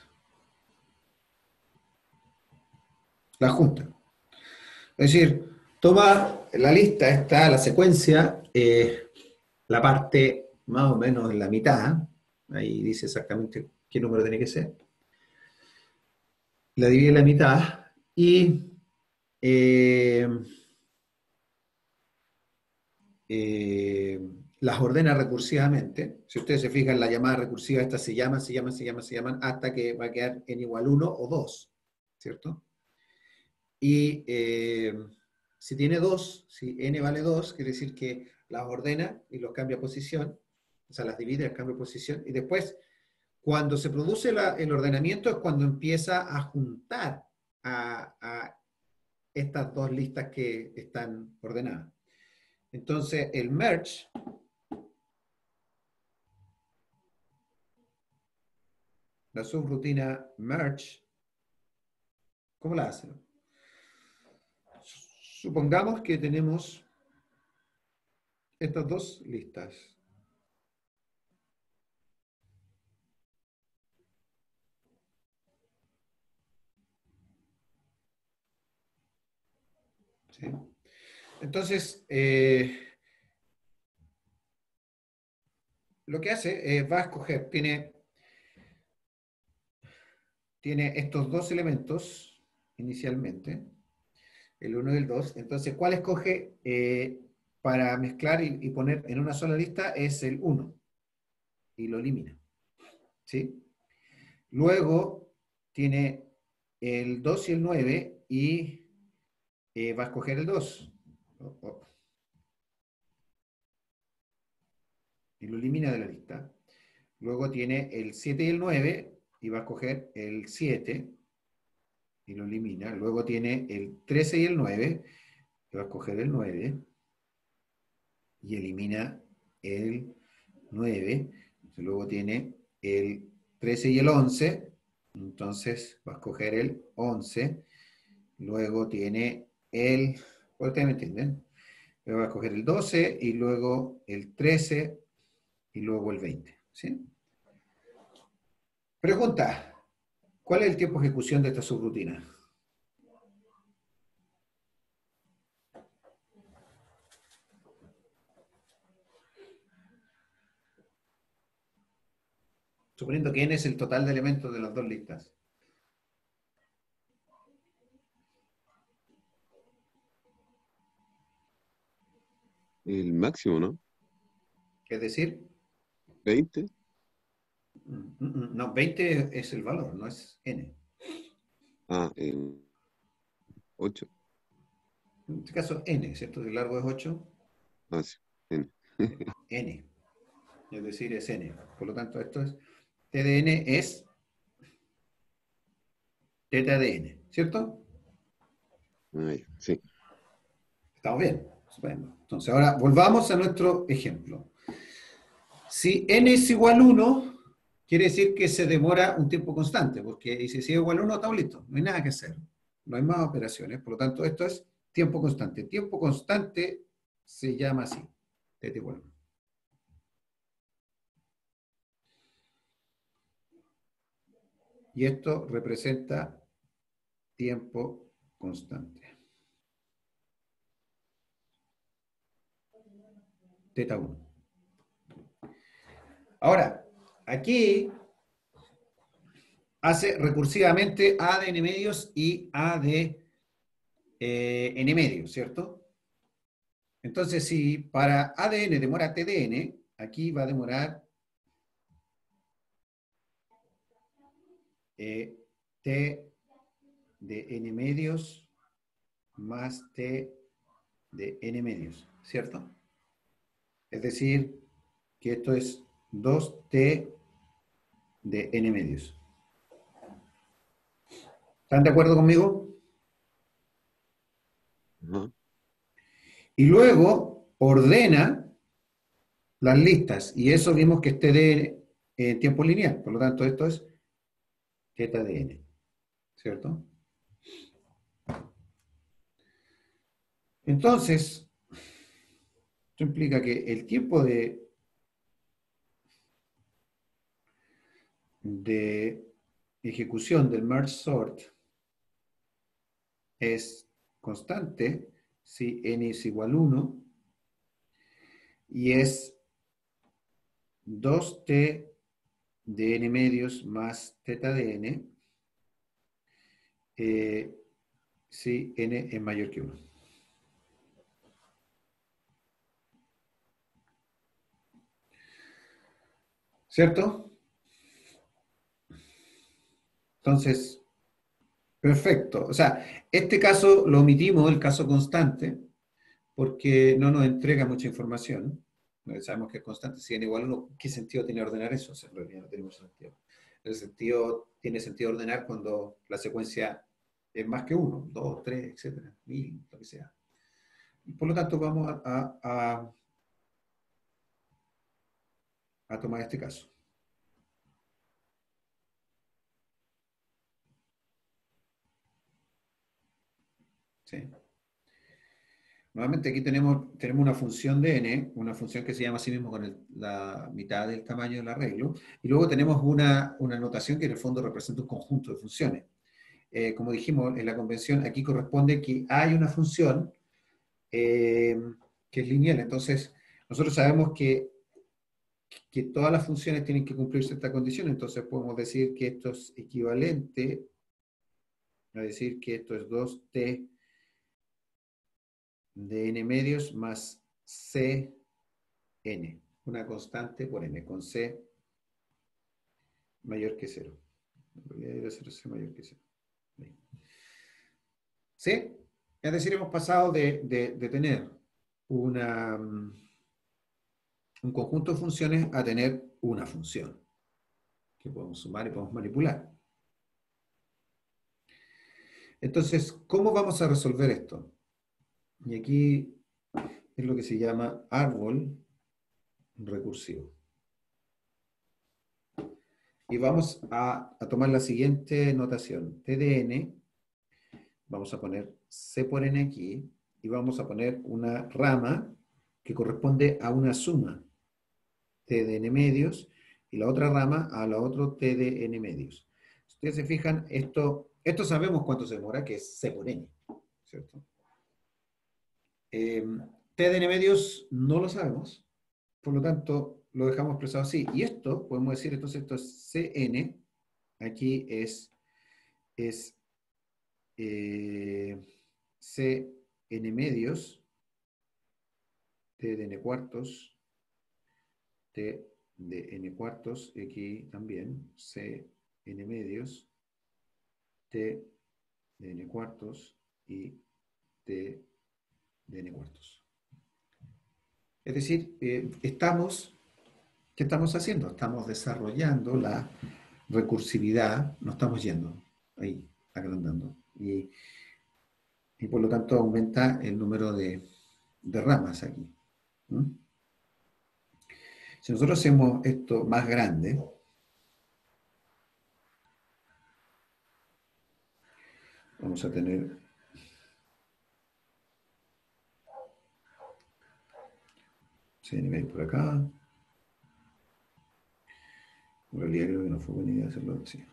La junta. Es decir, toma la lista, está la secuencia, la parte más o menos en la mitad, ahí dice exactamente qué número tiene que ser, la divide en la mitad y las ordena recursivamente. Si ustedes se fijan, la llamada recursiva esta se llaman, hasta que va a quedar en igual 1 o 2, ¿cierto? Y si tiene 2, si n vale 2, quiere decir que las ordena y los cambia a posición, o sea, las divide, las cambia a posición, y después, cuando se produce el ordenamiento es cuando empieza a juntar a estas dos listas que están ordenadas. Entonces, el merge la subrutina merge, ¿cómo la hacen? Supongamos que tenemos estas dos listas. ¿Sí? Entonces, lo que hace va a escoger, tiene estos dos elementos inicialmente, el 1 y el 2. Entonces, ¿cuál escoge para mezclar y poner en una sola lista? Es el 1 y lo elimina. ¿Sí? Luego tiene el 2 y el 9 y va a escoger el 2. Y lo elimina de la lista. Luego tiene el 7 y el 9 y va a escoger el 7 y lo elimina. Luego tiene el 13 y el 9 y va a escoger el 9 y elimina el 9. Luego tiene el 13 y el 11 Entonces va a escoger el 11, luego tiene el, ustedes me entienden, luego va a escoger el 12 y luego el 13 y luego el 20. ¿Sí? Pregunta, ¿cuál es el tiempo de ejecución de esta subrutina? Suponiendo que n es el total de elementos de las dos listas. El máximo, ¿no? Es decir, 20. no, 20 es el valor, no es n. Ah, 8. En este caso, n, ¿cierto? El largo es 8, Ah, sí. N. n. Es decir, es n. Por lo tanto, esto es, t de n es teta de n, ¿cierto? Ah, ya, sí. ¿Estamos bien? Estupendo. Entonces, ahora volvamos a nuestro ejemplo. Si n es igual a 1, quiere decir que se demora un tiempo constante, porque si es igual a 1, estamos listos. No hay nada que hacer. No hay más operaciones. Por lo tanto, esto es tiempo constante. Tiempo constante se llama así. Teta igual a 1. Y esto representa tiempo constante. Teta 1. Ahora, aquí hace recursivamente A de n medios y A de n medios, ¿cierto? Entonces, si para A de n demora T de n, aquí va a demorar T de n medios más T de n medios, ¿cierto? Es decir, que esto es 2T de n medios. ¿Están de acuerdo conmigo? Ajá. Y luego ordena las listas, y eso vimos que esté de tiempo lineal. Por lo tanto, esto es teta de n, ¿cierto? Entonces, esto implica que el tiempo de ejecución del merge sort es constante si n es igual a 1 y es 2t de n medios más teta de n si n es mayor que 1. ¿Cierto? Entonces, perfecto. O sea, este caso lo omitimos, el caso constante, porque no nos entrega mucha información. Sabemos que es constante, si n igual a 1, ¿qué sentido tiene ordenar eso? O sea, en realidad no tiene mucho sentido. Tiene sentido ordenar cuando la secuencia es más que 1, 2, 3, etcétera, 1000, lo que sea. Y por lo tanto, vamos a tomar este caso. ¿Sí? Nuevamente aquí tenemos una función de n, una función que se llama así mismo con la mitad del tamaño del arreglo, y luego tenemos una notación que en el fondo representa un conjunto de funciones. Como dijimos en la convención, aquí corresponde que hay una función que es lineal, entonces nosotros sabemos que todas las funciones tienen que cumplir cierta condición, entonces podemos decir que esto es equivalente a decir que esto es 2t de n medios más c n, una constante por n, con c mayor que 0. En realidad debe ser c mayor que 0. ¿Sí? Es decir, hemos pasado de tener un conjunto de funciones a tener una función que podemos sumar y podemos manipular. Entonces, ¿cómo vamos a resolver esto? Y aquí es lo que se llama árbol recursivo. Y vamos a tomar la siguiente notación. T de n, vamos a poner C por n aquí, y vamos a poner una rama que corresponde a una suma, T de n medios, y la otra rama a la otra T de n medios. Si ustedes se fijan, esto sabemos cuánto se demora, que es C por n, ¿cierto? T de n medios no lo sabemos, por lo tanto lo dejamos expresado así. Y esto, podemos decir, entonces esto es Cn, aquí es Cn medios, T de n cuartos, T de n cuartos, y aquí también Cn medios, T de n cuartos y T de n cuartos. Es decir, ¿qué estamos haciendo? Estamos desarrollando la recursividad, no estamos yendo ahí, agrandando. Y por lo tanto aumenta el número de ramas aquí. ¿Mm? Si nosotros hacemos esto más grande, vamos a tener nivel por acá. En realidad creo que no fue buena idea hacerlo así.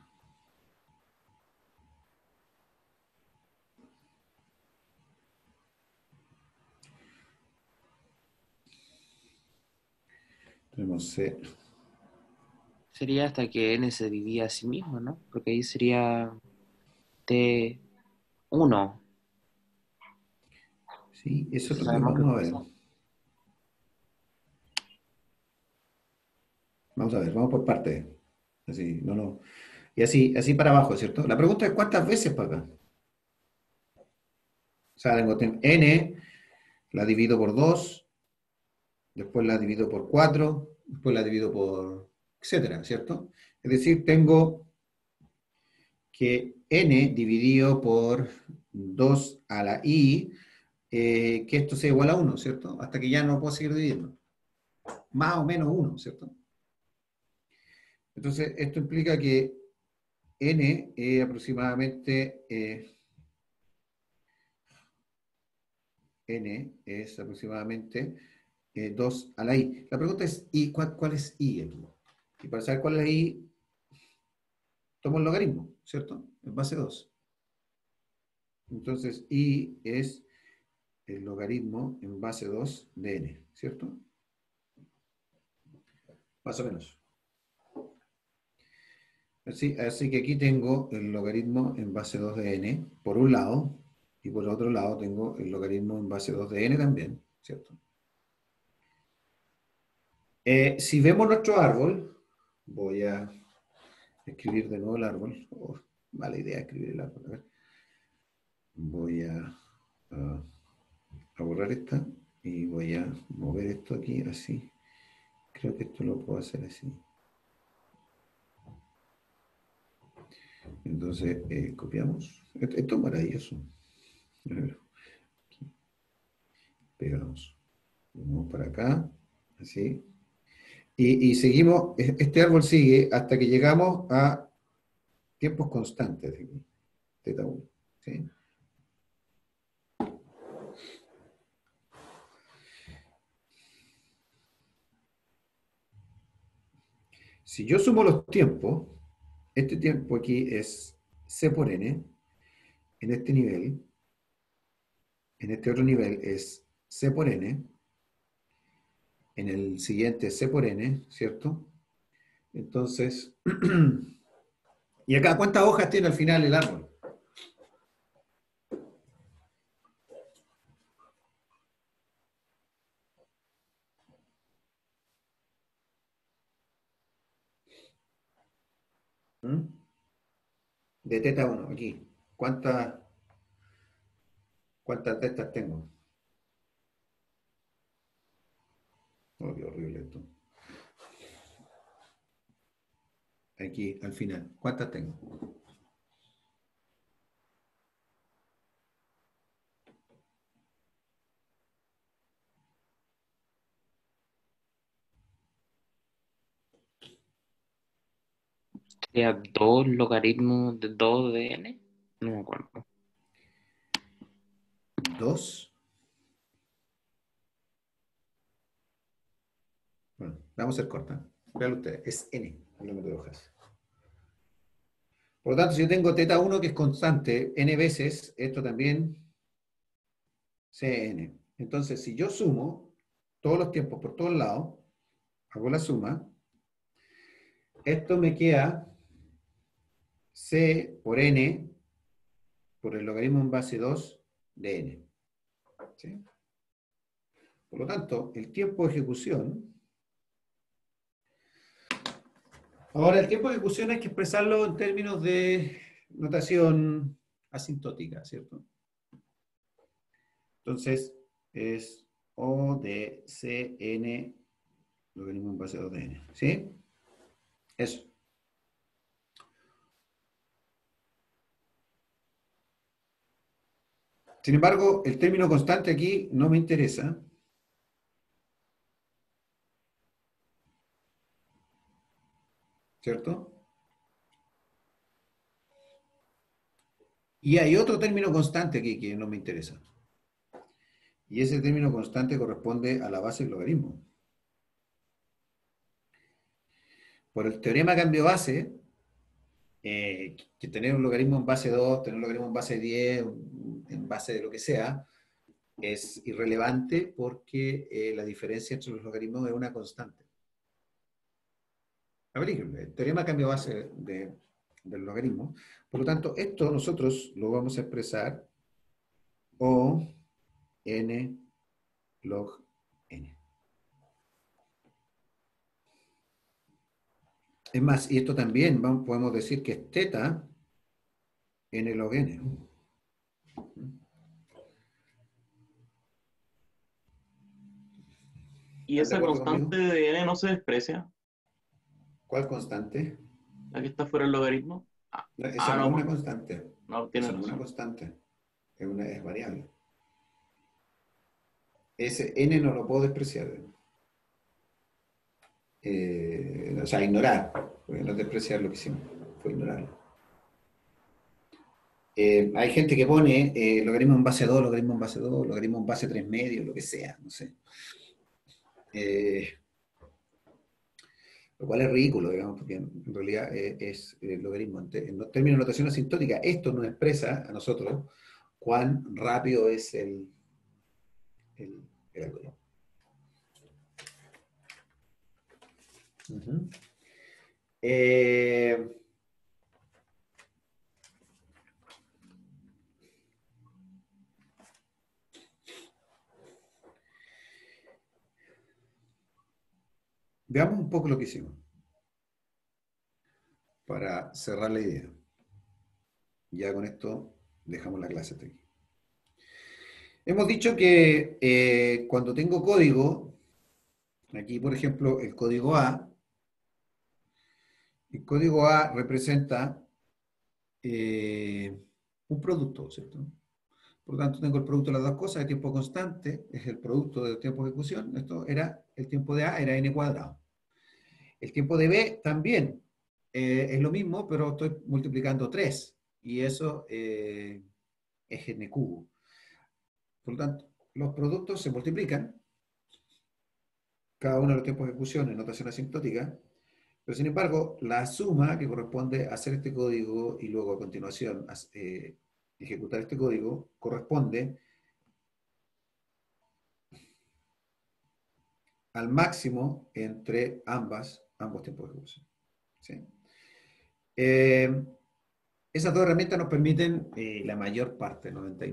Tenemos C. Sería hasta que n se divida a sí mismo, ¿no? Porque ahí sería T1. Sí, eso es lo que Sabemos que vamos a ver. Vamos a ver, vamos por partes. Así, no. Y así para abajo, ¿cierto? La pregunta es ¿cuántas veces para acá? O sea, tengo n, la divido por 2, después la divido por 4, después la divido por etcétera, ¿cierto? Es decir, tengo que n dividido por 2 a la i, que esto sea igual a 1, ¿cierto? Hasta que ya no puedo seguir dividiendo. Más o menos 1, ¿cierto? Entonces, esto implica que n es aproximadamente 2 a la i. La pregunta es, ¿cuál es i aquí? Y para saber cuál es i, tomo el logaritmo, ¿cierto? En base 2. Entonces, i es el logaritmo en base 2 de n, ¿cierto? Más o menos. Así que aquí tengo el logaritmo en base 2 de n, por un lado, y por el otro lado tengo el logaritmo en base 2 de n también, ¿cierto? Si vemos nuestro árbol, voy a escribir de nuevo el árbol. Oh, mala idea escribir el árbol. A ver. Voy a borrar esta y voy a mover esto aquí así. Creo que esto lo puedo hacer así. Entonces, copiamos. Esto es maravilloso. A ver, aquí. Pegamos. Vamos para acá, así. Y seguimos, este árbol sigue hasta que llegamos a tiempos constantes. Aquí, teta 1. ¿Sí? Si yo sumo los tiempos, este tiempo aquí es C por N, en este nivel, en este otro nivel es C por N, en el siguiente C por N, ¿cierto? Entonces, ¿y acá cuántas hojas tiene al final el árbol? ¿Mm? De teta 1, aquí. ¿Cuántas tetas tengo? Oh, qué horrible esto. Aquí, al final. ¿Cuántas tengo? Sería 2 logaritmos de 2 de n. No me acuerdo. 2. Bueno, vamos a ser corta. Vean ustedes, es n el número de hojas. Por lo tanto, si yo tengo θ1 que es constante n veces, esto también Cn. Entonces, si yo sumo todos los tiempos por todos lados, hago la suma, esto me queda C por n por el logaritmo en base 2 de n. ¿Sí? Por lo tanto, el tiempo de ejecución... Ahora, el tiempo de ejecución hay que expresarlo en términos de notación asintótica, ¿cierto? Entonces, es O de Cn logaritmo en base 2 de n. ¿Sí? Eso. Sin embargo, el término constante aquí no me interesa. ¿Cierto? Y hay otro término constante aquí que no me interesa. Y ese término constante corresponde a la base del logaritmo. Por el teorema cambio-base, que tener un logaritmo en base 2, tener un logaritmo en base 10, en base de lo que sea, es irrelevante porque la diferencia entre los logaritmos es una constante. Averigüenlo, el teorema cambio-base del logaritmo. Por lo tanto, esto nosotros lo vamos a expresar O n log n. Es más, y esto también podemos decir que es θ n log n. ¿Y ¿Están de esa acuerdo constante conmigo? de n no se desprecia? ¿Cuál constante? ¿La que está fuera del logaritmo? No, esa no es no, una constante. no, Esa tienes no es una razón. constante. Es variable. Ese n no lo puedo despreciar. O sea, ignorar. Porque no es despreciar lo que hicimos. Fue ignorarlo. Hay gente que pone logaritmo en base 2, logaritmo en base 2, logaritmo en base 3 medios, lo que sea, no sé. Lo cual es ridículo, digamos, porque en realidad es logaritmo. En términos de notación asintótica, esto nos expresa a nosotros cuán rápido es el algoritmo. Uh-huh. Veamos un poco lo que hicimos para cerrar la idea. Ya con esto dejamos la clase hasta aquí. Hemos dicho que cuando tengo código, aquí por ejemplo el código A representa un producto, ¿cierto? Por lo tanto tengo el producto de las dos cosas, de tiempo constante, es el producto del tiempo de ejecución. Esto era, el tiempo de A era n cuadrado. El tiempo de B también es lo mismo, pero estoy multiplicando 3. Y eso es n cubo. Por lo tanto, los productos se multiplican, cada uno de los tiempos de ejecución en notación asintótica, pero sin embargo, la suma que corresponde a hacer este código y luego a continuación ejecutar este código, corresponde al máximo entre ambos tiempos de ejecución. ¿Sí? Esas dos herramientas nos permiten la mayor parte,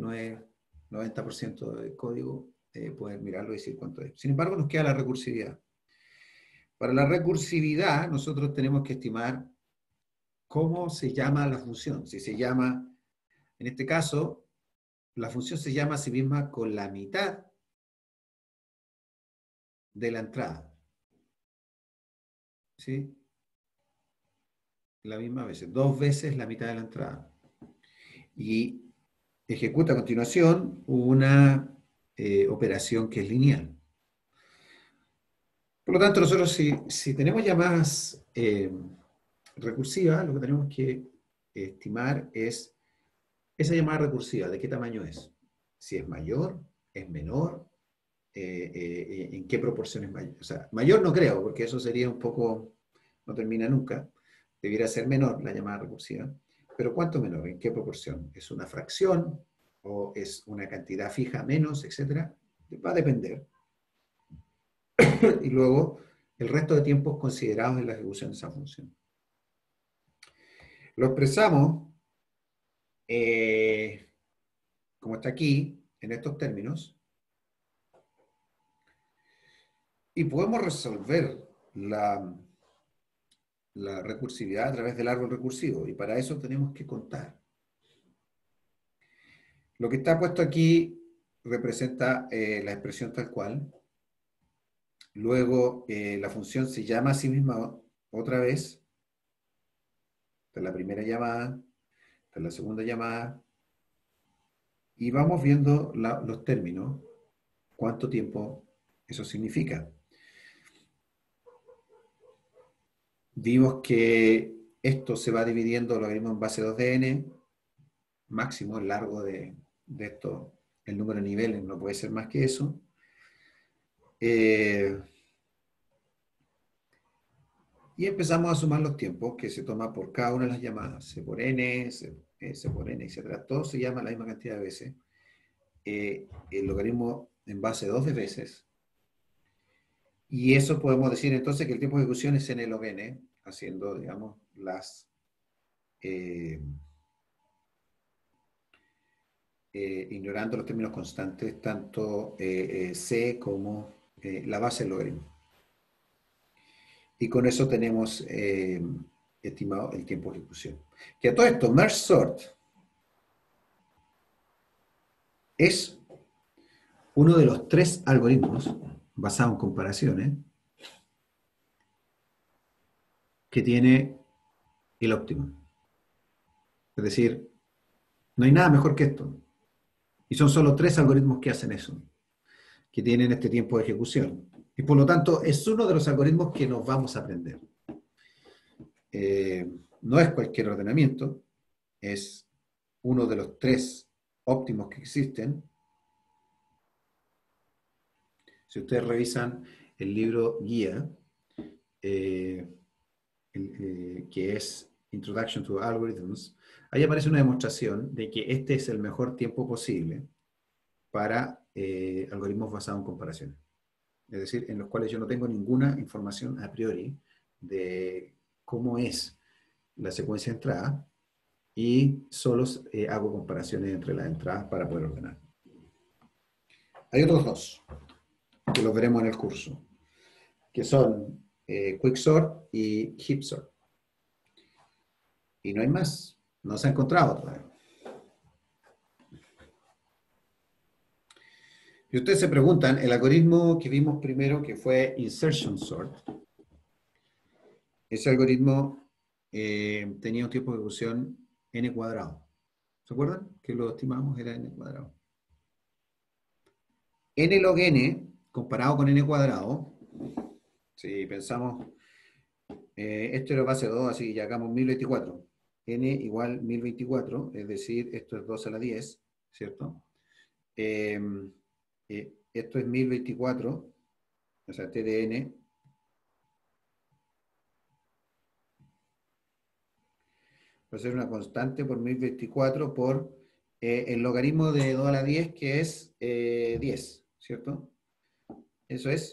90% del código, poder mirarlo y decir cuánto es. Sin embargo, nos queda la recursividad. Para la recursividad, nosotros tenemos que estimar cómo se llama la función. Si se llama, en este caso, la función se llama a sí misma con la mitad de la entrada. ¿Sí? La misma vez, 2 veces la mitad de la entrada. Y ejecuta a continuación una operación que es lineal. Por lo tanto, nosotros si tenemos llamadas recursiva, lo que tenemos que estimar es esa llamada recursiva, ¿de qué tamaño es? Si es mayor, es menor, en qué proporción es mayor. O sea, mayor no creo, porque eso sería un poco, no termina nunca. Debiera ser menor la llamada recursiva. Pero ¿cuánto menor? ¿En qué proporción? ¿Es una fracción o es una cantidad fija menos, etcétera? Va a depender. Y luego, el resto de tiempos considerados en la ejecución de esa función. Lo expresamos, como está aquí, en estos términos, y podemos resolver la recursividad a través del árbol recursivo, y para eso tenemos que contar. Lo que está puesto aquí representa la expresión tal cual. Luego, la función se llama a sí misma otra vez. Esta es la primera llamada, esta es la segunda llamada, y vamos viendo los términos, cuánto tiempo eso significa. Vimos que esto se va dividiendo el logaritmo en base 2 de n, máximo el largo de esto, el número de niveles no puede ser más que eso. Y empezamos a sumar los tiempos que se toma por cada una de las llamadas, C por n, S por n, etc. Todo se llama la misma cantidad de veces. El logaritmo en base 2 de veces. Y eso podemos decir entonces que el tiempo de ejecución es n log n, haciendo, digamos, ignorando los términos constantes, tanto C como la base del logaritmo. Y con eso tenemos estimado el tiempo de ejecución. Que a todo esto, merge sort es uno de los 3 algoritmos basados en comparaciones que tiene el óptimo. Es decir, no hay nada mejor que esto. Y son solo 3 algoritmos que hacen eso, que tienen este tiempo de ejecución. Y por lo tanto, es uno de los algoritmos que nos vamos a aprender. No es cualquier ordenamiento, es uno de los 3 óptimos que existen. Si ustedes revisan el libro guía, que es Introduction to Algorithms, ahí aparece una demostración de que este es el mejor tiempo posible para algoritmos basados en comparaciones. Es decir, en los cuales yo no tengo ninguna información a priori de cómo es la secuencia de entrada y solo hago comparaciones entre las entradas para poder ordenar. Hay otros 2 que los veremos en el curso, que son Quicksort y Heapsort. Y no hay más, no se ha encontrado todavía. Y ustedes se preguntan, el algoritmo que vimos primero, que fue Insertion Sort, ese algoritmo tenía un tiempo de ejecución n cuadrado. ¿Se acuerdan? Que lo estimamos era n cuadrado. N log n, comparado con n cuadrado, si pensamos, esto era base 2, así que ya hagamos 1024. N igual 1024, es decir, esto es 2 a la 10, ¿cierto? Esto es 1024, o sea, t de n. Va a ser una constante por 1024 por el logaritmo de 2 a la 10, que es 10, ¿cierto? Eso es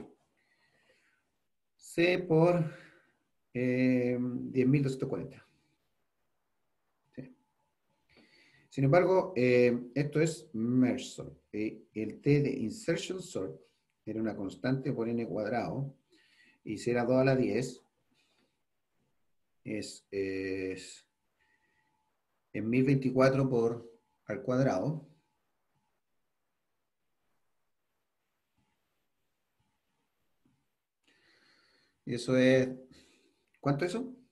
C por 10.240. ¿Sí? Sin embargo, esto es merge sort. El t de insertion sort era una constante por n cuadrado, y si era 2 a la 10, es en 1024 por al cuadrado. Y eso es, ¿cuánto es eso?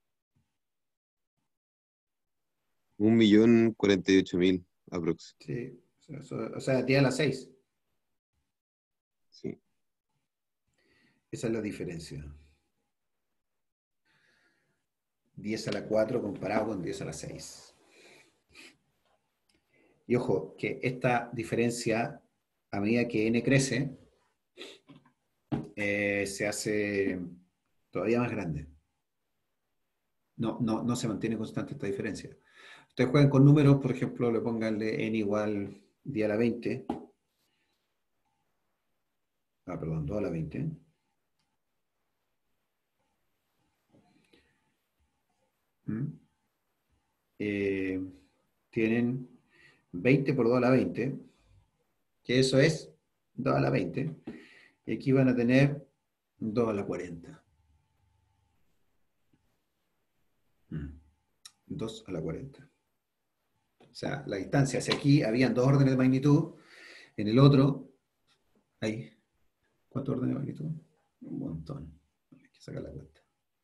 1.048.000 aprox. Sí, o sea, 10 a la 6. Sí. Esa es la diferencia. 10 a la 4 comparado con 10 a la 6. Y ojo, que esta diferencia, a medida que n crece, se hace todavía más grande. No se mantiene constante esta diferencia. Ustedes juegan con números, por ejemplo, le ponganle n igual 10 a la 20. Perdón, 2 a la 20. Tienen 20 por 2 a la 20, que eso es 2 a la 20. Y aquí van a tener 2 a la 40. 2 a la 40. O sea, la distancia hacia aquí, habían 2 órdenes de magnitud, en el otro, hay, ¿cuántos órdenes de magnitud? Un montón. Hay que sacar la cuenta.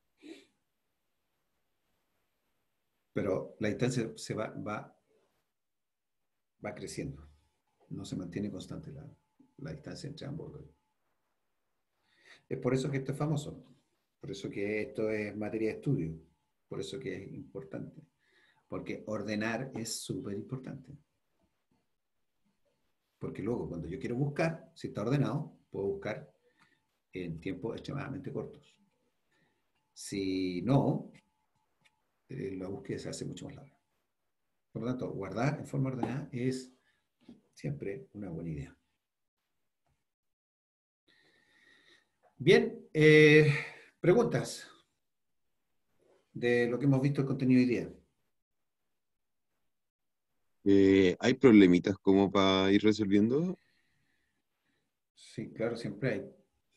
Pero la distancia se va creciendo. No se mantiene constante la distancia entre ambos. Es por eso que esto es famoso. Por eso que esto es materia de estudio. Por eso que es importante. Porque ordenar es súper importante. Porque luego, cuando yo quiero buscar, si está ordenado, puedo buscar en tiempos extremadamente cortos. Si no, la búsqueda se hace mucho más larga. Por lo tanto, guardar en forma ordenada es siempre una buena idea. Bien, preguntas de lo que hemos visto el contenido hoy día. ¿Hay problemitas como para ir resolviendo? Sí, claro, siempre hay.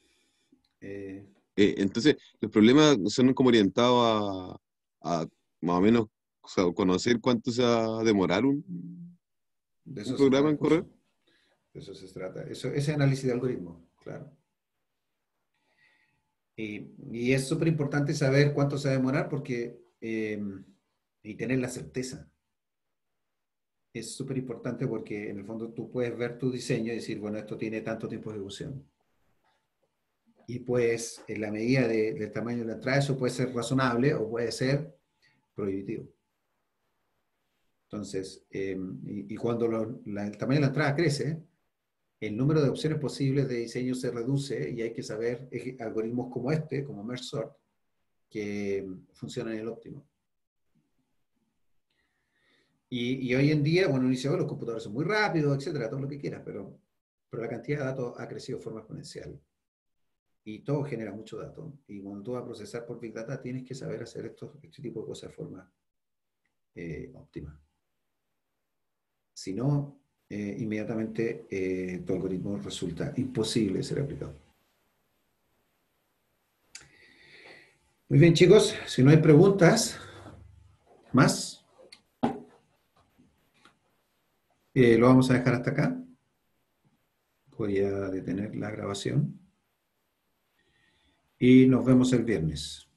Entonces, los problemas son como orientados a más o menos, o sea, conocer cuánto se va a demorar De un eso se trata programa el en correr. curso. De eso se trata. Ese análisis de algoritmo, claro. Y es súper importante saber cuánto se va a demorar porque, y tener la certeza. Es súper importante porque en el fondo tú puedes ver tu diseño y decir, bueno, esto tiene tanto tiempo de ejecución. Y pues, en la medida del tamaño de la entrada, eso puede ser razonable o puede ser prohibitivo. Entonces, y cuando el tamaño de la entrada crece, el número de opciones posibles de diseño se reduce y hay que saber algoritmos como este, como Merge Sort, que funcionan en el óptimo. Y hoy en día, bueno, inició, los computadores son muy rápidos, etcétera, todo lo que quieras, pero la cantidad de datos ha crecido de forma exponencial. Y todo genera mucho dato. Y cuando tú vas a procesar por Big Data, tienes que saber hacer este tipo de cosas de forma óptima. Si no, inmediatamente tu algoritmo resulta imposible de ser aplicado. Muy bien, chicos, si no hay preguntas más, lo vamos a dejar hasta acá. Voy a detener la grabación. Y nos vemos el viernes.